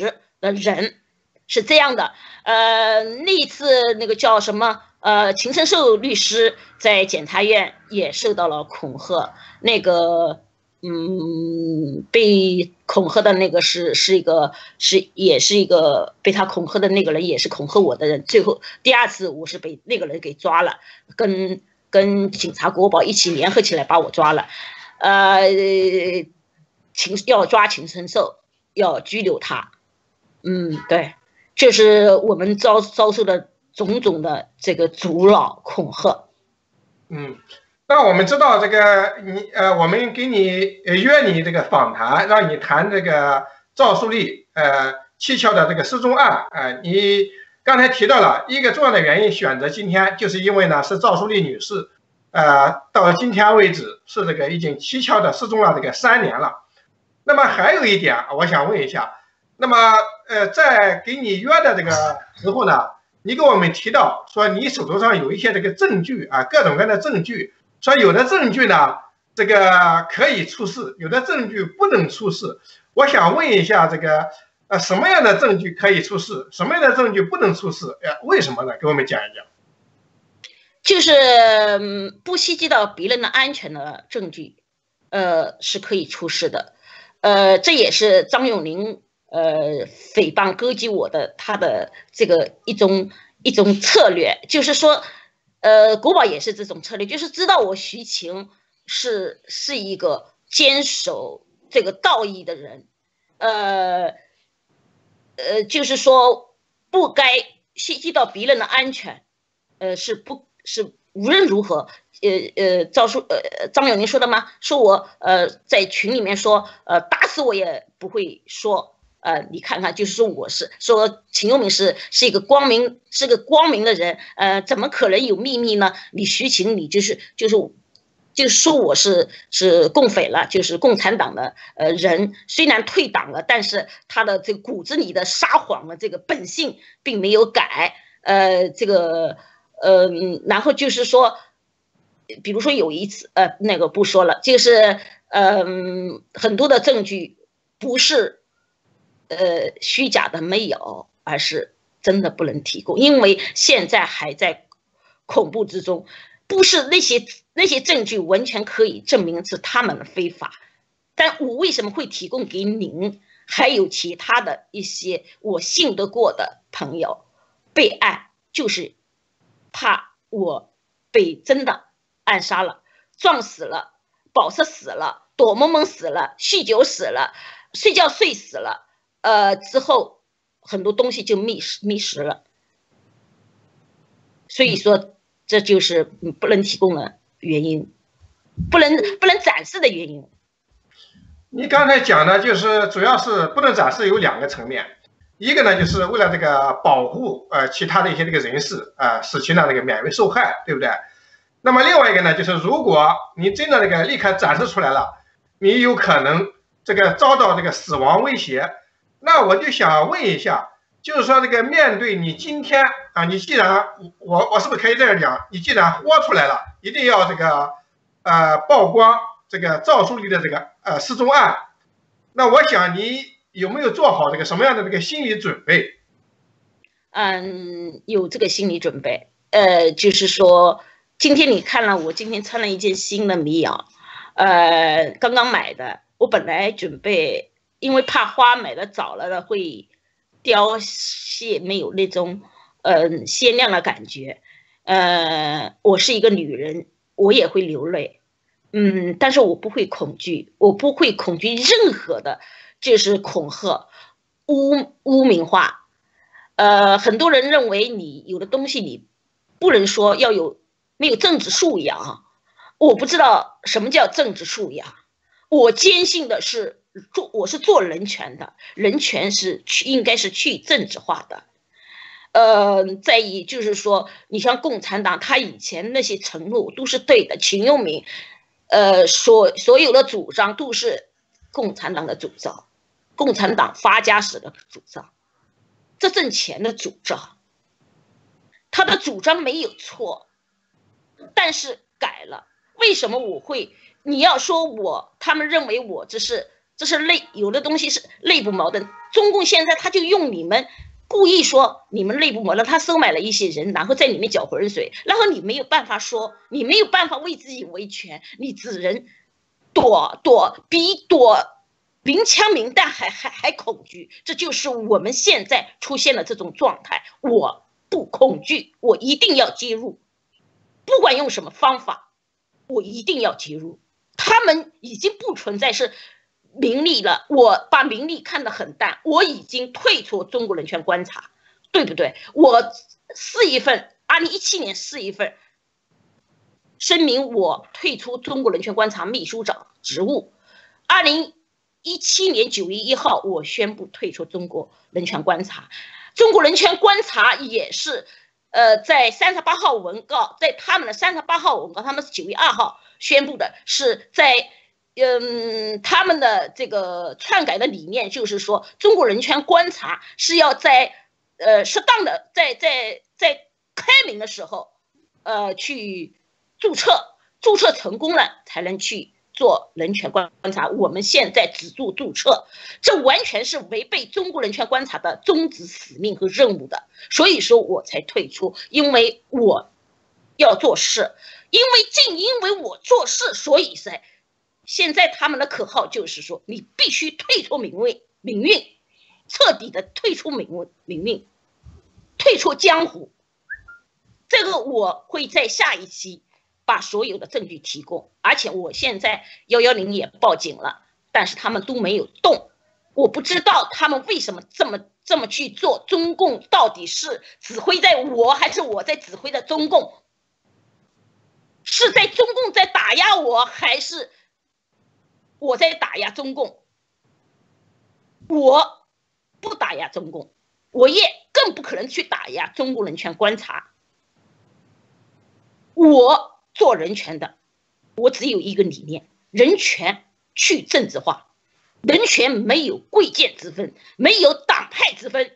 的人，是这样的。呃，那一次那个叫什么？呃，秦承寿律师在检察院也受到了恐吓，那个。嗯，被恐吓的那个是是一个是也是一个被他恐吓的那个人也是恐吓我的人。最后第二次我是被那个人给抓了，跟跟警察国保一起联合起来把我抓了，呃，秦要抓秦承寿，要拘留他。嗯，对，这是我们遭遭受的种种的这个阻扰恐吓。 嗯。那我们知道这个你呃，我们给你约你这个访谈，让你谈这个赵树立呃蹊跷的这个失踪案啊、呃。你刚才提到了一个重要的原因，选择今天，就是因为呢是赵树立女士，呃，到今天为止是这个已经蹊跷的失踪了这个三年了。那么还有一点，我想问一下，那么呃，在给你约的这个时候呢，你给我们提到说你手头上有一些这个证据啊，各种各样的证据。说有的证据呢，这个可以出示，有的证据不能出示。我想问一下，这个呃什么样的证据可以出示，什么样的证据不能出示？呃，为什么呢？给我们讲一讲。 就是嗯不袭击到别人的安全的证据，呃是可以出示的。呃，这也是张永宁呃诽谤歌击我的他的这个一种一种策略，就是说。呃，国保也是这种策略，就是知道我徐晴是是一个坚守这个道义的人，呃，呃，就是说不该袭击到别人的安全，呃，是不是无论如何，呃呃，赵树呃张永宁说的吗？说我呃在群里面说，呃打死我也不会说。呃，你看看，就是说我是说秦永明是是一个光明是个光明的人，呃，怎么可能有秘密呢？你徐晴，你就是就是就是说我是是共匪了，就是共产党的呃人，虽然退党了，但是他的这个骨子里的撒谎的这个本性并没有改，呃，这个呃，然后就是说，比如说有一次呃那个不说了，就是嗯、呃、很多的证据不是。呃，虚假的没有，而是真的不能提供，因为现在还在恐怖之中，不是那些那些证据完全可以证明是他们的非法，但我为什么会提供给您，还有其他的一些我信得过的朋友备案，就是怕我被真的暗杀了，撞死了，保释死了，躲蒙蒙死了，酗酒死了，睡觉睡死了。呃，之后很多东西就迷失迷失了，所以说这就是不能提供的原因，不能不能展示的原因。 你刚才讲的就是主要是不能展示有两个层面，一个呢就是为了这个保护呃其他的一些这个人士啊、呃，使其呢那个免于受害，对不对？那么另外一个呢就是如果你真的那个立刻展示出来了，你有可能这个遭到这个死亡威胁。那我就想问一下，就是说这个面对你今天啊，你既然我我是不是可以这样讲？你既然豁出来了，一定要这个呃曝光这个赵树立的这个呃失踪案，那我想你有没有做好这个什么样的这个心理准备？ 嗯，有这个心理准备。呃，就是说今天你看了我今天穿了一件新的米袄，呃，刚刚买的，我本来准备。因为怕花买的早了的会凋谢，没有那种呃鲜亮的感觉。呃，我是一个女人，我也会流泪，嗯，但是我不会恐惧，我不会恐惧任何的，就是恐吓、污污名化。呃，很多人认为你有的东西你不能说，要有没有政治素养。我不知道什么叫政治素养，我坚信的是。做我是做人权的，人权是去应该是去政治化的，呃，在意就是说，你像共产党，他以前那些承诺都是对的，秦永明，呃，所所有的主张都是共产党的主张，共产党发家史的主张，这挣钱的主张，他的主张没有错，但是改了，为什么我会？你要说我，他们认为我这是。 这是内有的东西是内部矛盾。中共现在他就用你们故意说你们内部矛盾，他收买了一些人，然后在里面搅浑水，然后你没有办法说，你没有办法为自己维权，你只能躲躲比躲明枪明弹还还还恐惧。这就是我们现在出现了这种状态。我不恐惧，我一定要介入，不管用什么方法，我一定要介入。他们已经不存在是名利了，我把名利看得很淡，我已经退出中国人权观察，对不对？我四月份，二零一七年四月份声明我退出中国人权观察秘书长职务，二零一七年九月一号我宣布退出中国人权观察。中国人权观察也是，呃，在三十八号文告，在他们的三十八号文告，他们是九月二号宣布的，是在。嗯，他们的这个篡改的理念就是说，中国人权观察是要在呃适当的在在在开明的时候，呃去注册，注册成功了才能去做人权观察。我们现在只做注册，这完全是违背中国人权观察的宗旨、使命和任务的。所以说我才退出，因为我要做事，因为正因为我做事，所以才。现在他们的口号就是说，你必须退出民运，民运，彻底的退出民运，民运，退出江湖。这个我会在下一期把所有的证据提供，而且我现在一一零也报警了，但是他们都没有动。我不知道他们为什么这么这么去做。中共到底是指挥在我，还是我在指挥的中共？是在中共在打压我，还是？我在打压中共，我不打压中共，我也更不可能去打压中国人权观察。我做人权的，我只有一个理念：人权去政治化，人权没有贵贱之分，没有党派之分。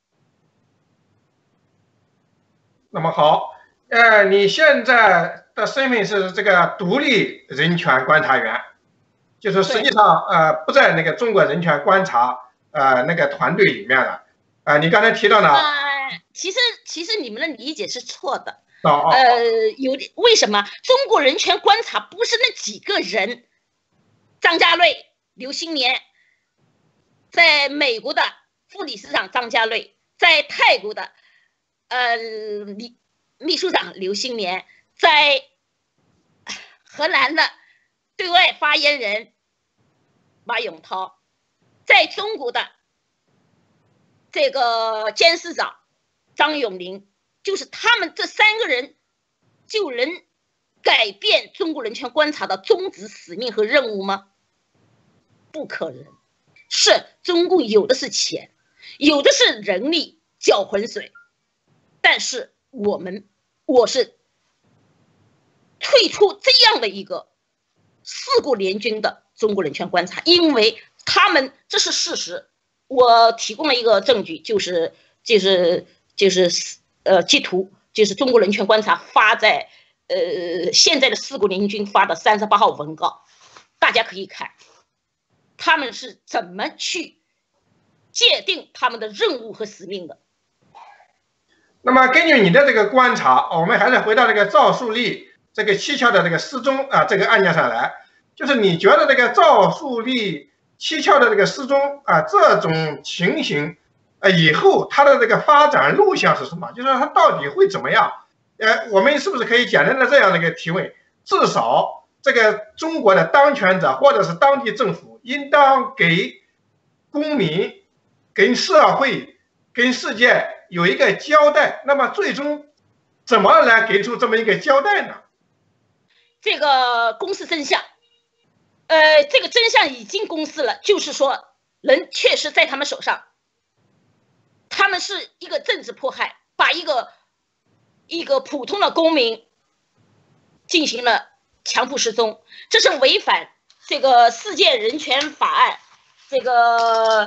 那么好，呃，你现在的身份是这个独立人权观察员。就是实际上，呃，不在那个中国人权观察呃那个团队里面了，呃，你刚才提到呢， 呃，其实其实你们的理解是错的， 哦、 呃，有点为什么中国人权观察不是那几个人，张家瑞、刘新年，在美国的副理事长张家瑞，在泰国的呃秘秘书长刘新年，在荷兰的对外发言人马永涛，在中国的这个监事长张永林，就是他们这三个人就能改变中国人权观察的宗旨、使命和任务吗？不可能。是中共有的是钱，有的是人力搅浑水，但是我们我是退出这样的一个四国联军的中国人权观察，因为他们这是事实。我提供了一个证据，就是就是就是呃截图，就是中国人权观察发在呃现在的四国联军发的三十八号文告，大家可以看他们是怎么去界定他们的任务和使命的。 那么根据你的这个观察，我们还是回到这个赵树立这个蹊跷的这个失踪啊这个案件上来，就是你觉得这个赵树立蹊跷的这个失踪啊这种情形，呃以后它的这个发展路向是什么？就是说它到底会怎么样？呃，我们是不是可以简单的这样的一个提问？至少这个中国的当权者或者是当地政府，应当给公民、跟社会、跟世界有一个交代。那么最终怎么来给出这么一个交代呢？ 这个公示真相，呃，这个真相已经公示了，就是说人确实在他们手上，他们是一个政治迫害，把一个一个普通的公民进行了强迫失踪，这是违反这个世界人权法案，这个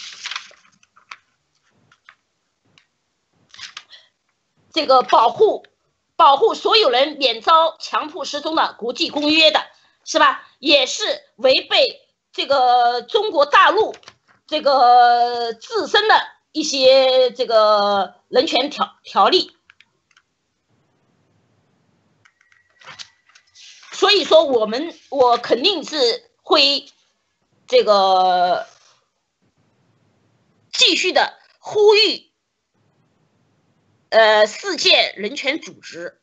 这个保护保护所有人免遭强迫失踪的国际公约的，是吧？也是违背这个中国大陆这个自身的一些这个人权条条例。所以说，我们我肯定是会这个继续的呼吁，呃，世界人权组织，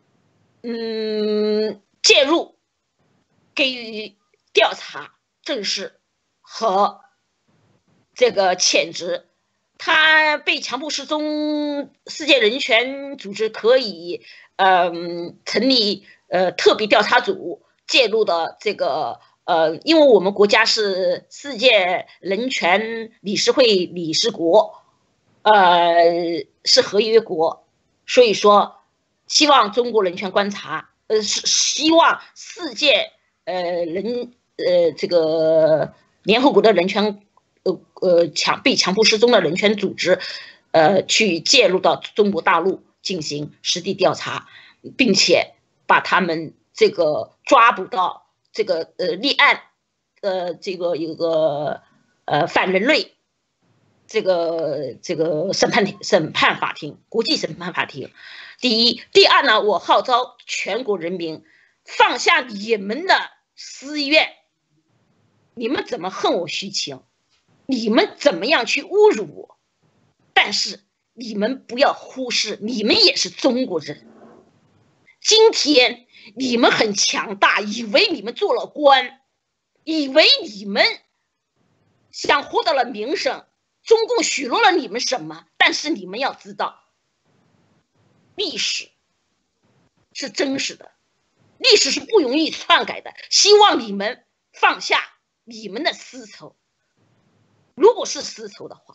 嗯，介入，给予调查、正视和这个谴责。他被强迫失踪，世界人权组织可以，嗯、呃，成立。呃，特别调查组介入的这个呃，因为我们国家是世界人权理事会理事国，呃，是合约国，所以说希望中国人权观察，呃，是希望世界呃人呃这个联合国的人权呃呃强被强迫失踪的人权组织，呃，去介入到中国大陆进行实地调查，并且。把他们这个抓捕到这个呃立案，呃这个有个呃反人类这个这个审判庭审判法庭国际审判法庭。第一，第二呢，我号召全国人民放下你们的私怨，你们怎么恨我徐晴，你们怎么样去侮辱我，但是你们不要忽视，你们也是中国人。今天你们很强大，以为你们做了官，以为你们想获得了名声，中共许诺了你们什么？但是你们要知道，历史是真实的，历史是不容易篡改的。希望你们放下你们的私仇，如果是私仇的话。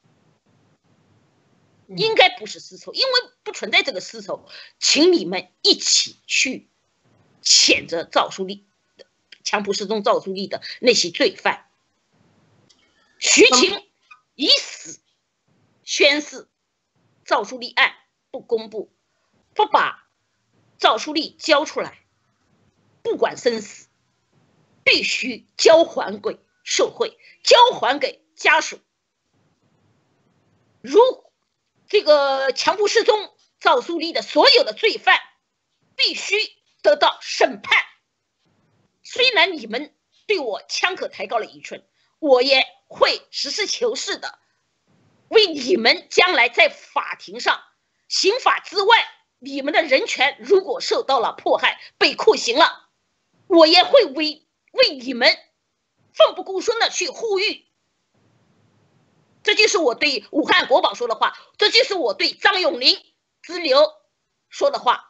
应该不是私仇，因为不存在这个私仇，请你们一起去谴责赵树立、强迫失踪赵树立的那些罪犯。徐晴以死宣誓，赵树立案不公布，不把赵树立交出来，不管生死，必须交还给社会，交还给家属。如这个强迫失踪赵树立的所有的罪犯必须得到审判。虽然你们对我枪口抬高了一寸，我也会实事求是的为你们将来在法庭上，刑法之外，你们的人权如果受到了迫害，被酷刑了，我也会为为你们奋不顾身的去呼吁。这就是我对武汉国宝说的话，这就是我对张永林之流说的话。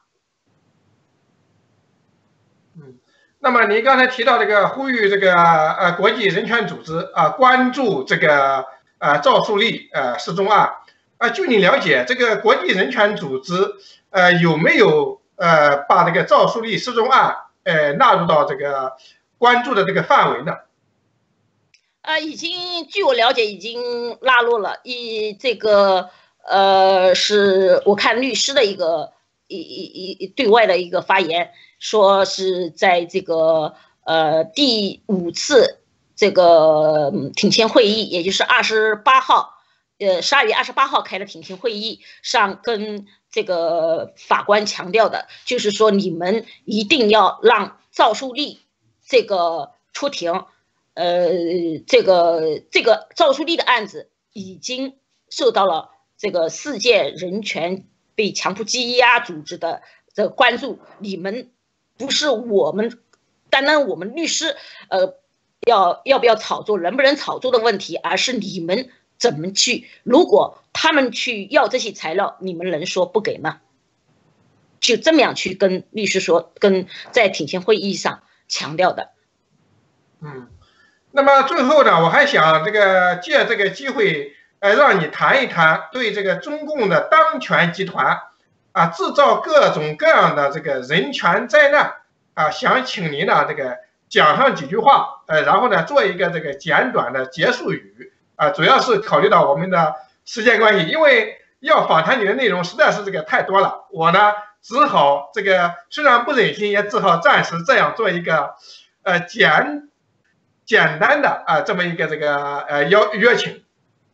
嗯，那么你刚才提到这个呼吁这个呃国际人权组织啊、呃、关注这个呃赵树立呃失踪案啊、呃，据你了解，这个国际人权组织呃有没有呃把这个赵树立失踪案呃纳入到这个关注的这个范围呢？ 呃，已经据我了解，已经纳入了。一这个呃，是我看律师的一个一一一对外的一个发言，说是在这个呃第五次这个庭前会议，也就是二十八号，呃十二月二十八号开的庭前会议上，跟这个法官强调的，就是说你们一定要让赵树立这个出庭。呃，这个这个赵树立的案子已经受到了这个世界人权被强迫羁押组织的这个关注。你们不是我们单单我们律师呃要要不要炒作，能不能炒作的问题，而是你们怎么去。如果他们去要这些材料，你们能说不给吗？就这么样去跟律师说，跟在庭前会议上强调的。 嗯。那么最后呢，我还想这个借这个机会，呃，让你谈一谈对这个中共的当权集团啊，制造各种各样的这个人权灾难啊，想请您呢这个讲上几句话，呃，然后呢做一个这个简短的结束语啊，主要是考虑到我们的时间关系，因为要访谈你的内容实在是这个太多了，我呢只好这个虽然不忍心，也只好暂时这样做一个呃简。 简单的啊这么一个这个呃邀约请。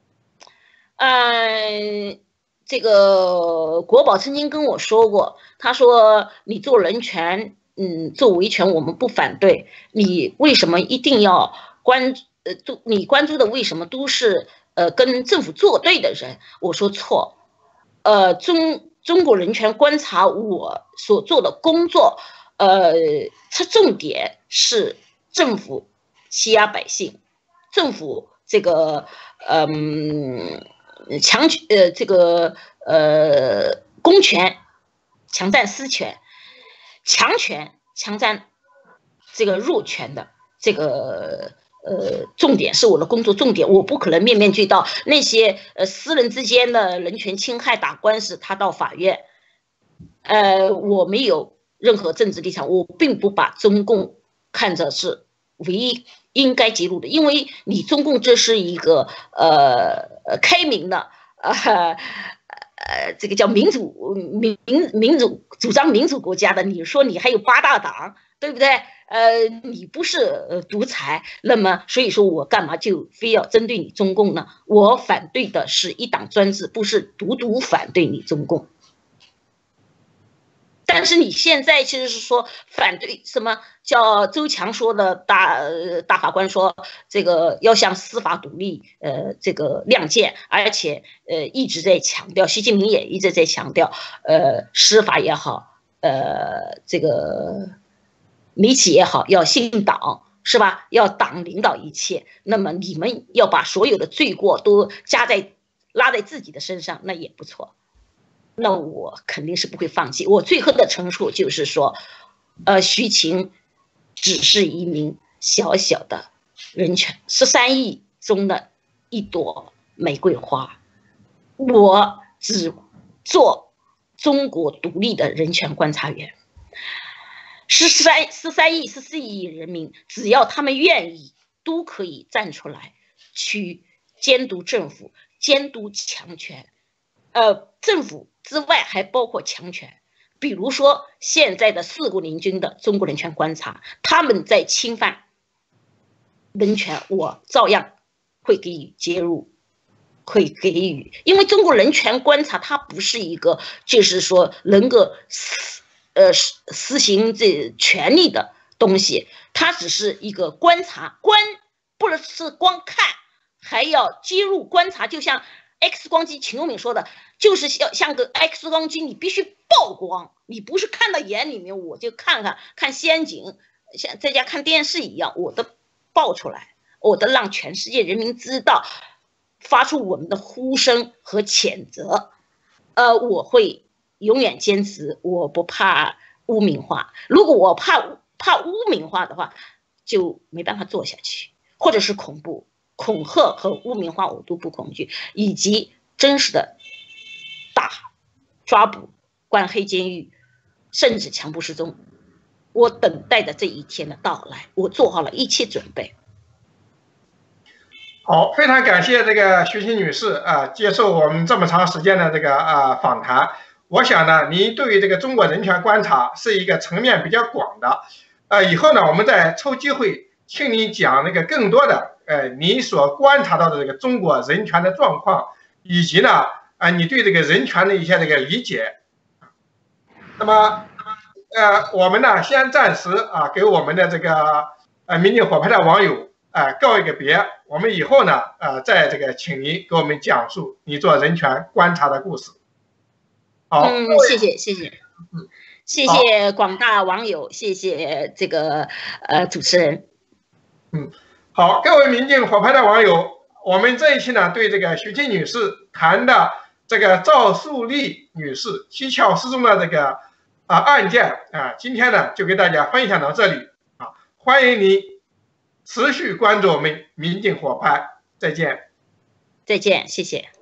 呃，这个国宝曾经跟我说过，他说你做人权，嗯，做维权我们不反对，你为什么一定要关呃都你关注的为什么都是呃跟政府作对的人？我说错，呃中中国人权观察我所做的工作，呃，它重点是政府欺压百姓，政府这个嗯。强呃这个呃公权强占私权，强权强占这个弱权的这个呃重点是我的工作重点，我不可能面面俱到。那些呃私人之间的人权侵害打官司，他到法院，呃我没有任何政治立场，我并不把中共看作是唯一应该揭露的，因为你中共这是一个呃呃开明的呃呃这个叫民主民民主主张民主国家的，你说你还有八大党，对不对？呃，你不是呃独裁，那么所以说我干嘛就非要针对你中共呢？我反对的是一党专制，不是独独反对你中共。但是你现在其实是说反对什么叫周强说的大大法官说这个要向司法独立呃这个亮剑，而且呃一直在强调，习近平也一直在强调，呃司法也好，呃这个媒体也好，要信党是吧？要党领导一切，那么你们要把所有的罪过都加在拉在自己的身上，那也不错。那我肯定是不会放弃。我最后的陈述就是说，呃，徐晴只是一名小小的人权，十三亿中的一朵玫瑰花。我只做中国独立的人权观察员。十三十三亿、十四亿人民，只要他们愿意，都可以站出来去监督政府、监督强权。呃，政府之外还包括强权，比如说现在的四国联军的中国人权观察，他们在侵犯人权，我照样会给予介入，会给予，因为中国人权观察它不是一个就是说能够呃实行这权利的东西，它只是一个观察，观不是光看，还要介入观察，就像 X 光机，秦永敏说的，就是像像个 X 光机，你必须曝光，你不是看到眼里面我就看看看仙景，像在家看电视一样，我的爆出来，我的让全世界人民知道，发出我们的呼声和谴责。呃，我会永远坚持，我不怕污名化。如果我怕怕污名化的话，就没办法做下去，或者是恐怖。恐吓和污名化我都不恐惧，以及真实的打抓捕、关黑监狱，甚至强迫失踪。我等待着这一天的到来，我做好了一切准备。 好，非常感谢这个徐晴女士啊，接受我们这么长时间的这个啊访谈。我想呢，您对于这个中国人权观察是一个层面比较广的，呃，以后呢，我们再抽机会请你讲那个更多的。呃，你所观察到的这个中国人权的状况，以及呢，啊，你对这个人权的一些这个理解。那么，呃，我们呢，先暂时啊，给我们的这个呃民进火派的网友啊、呃、告一个别。我们以后呢，呃，再这个请您给我们讲述你做人权观察的故事。好， 嗯，谢谢谢谢，嗯，谢谢广大网友，谢谢这个呃主持人， 嗯。好，各位民进火派的网友，我们这一期呢，对这个徐晴女士谈的这个赵树丽女士蹊跷失踪的这个啊案件啊，今天呢就给大家分享到这里啊，欢迎你持续关注我们民进火派，再见， 再见，谢谢。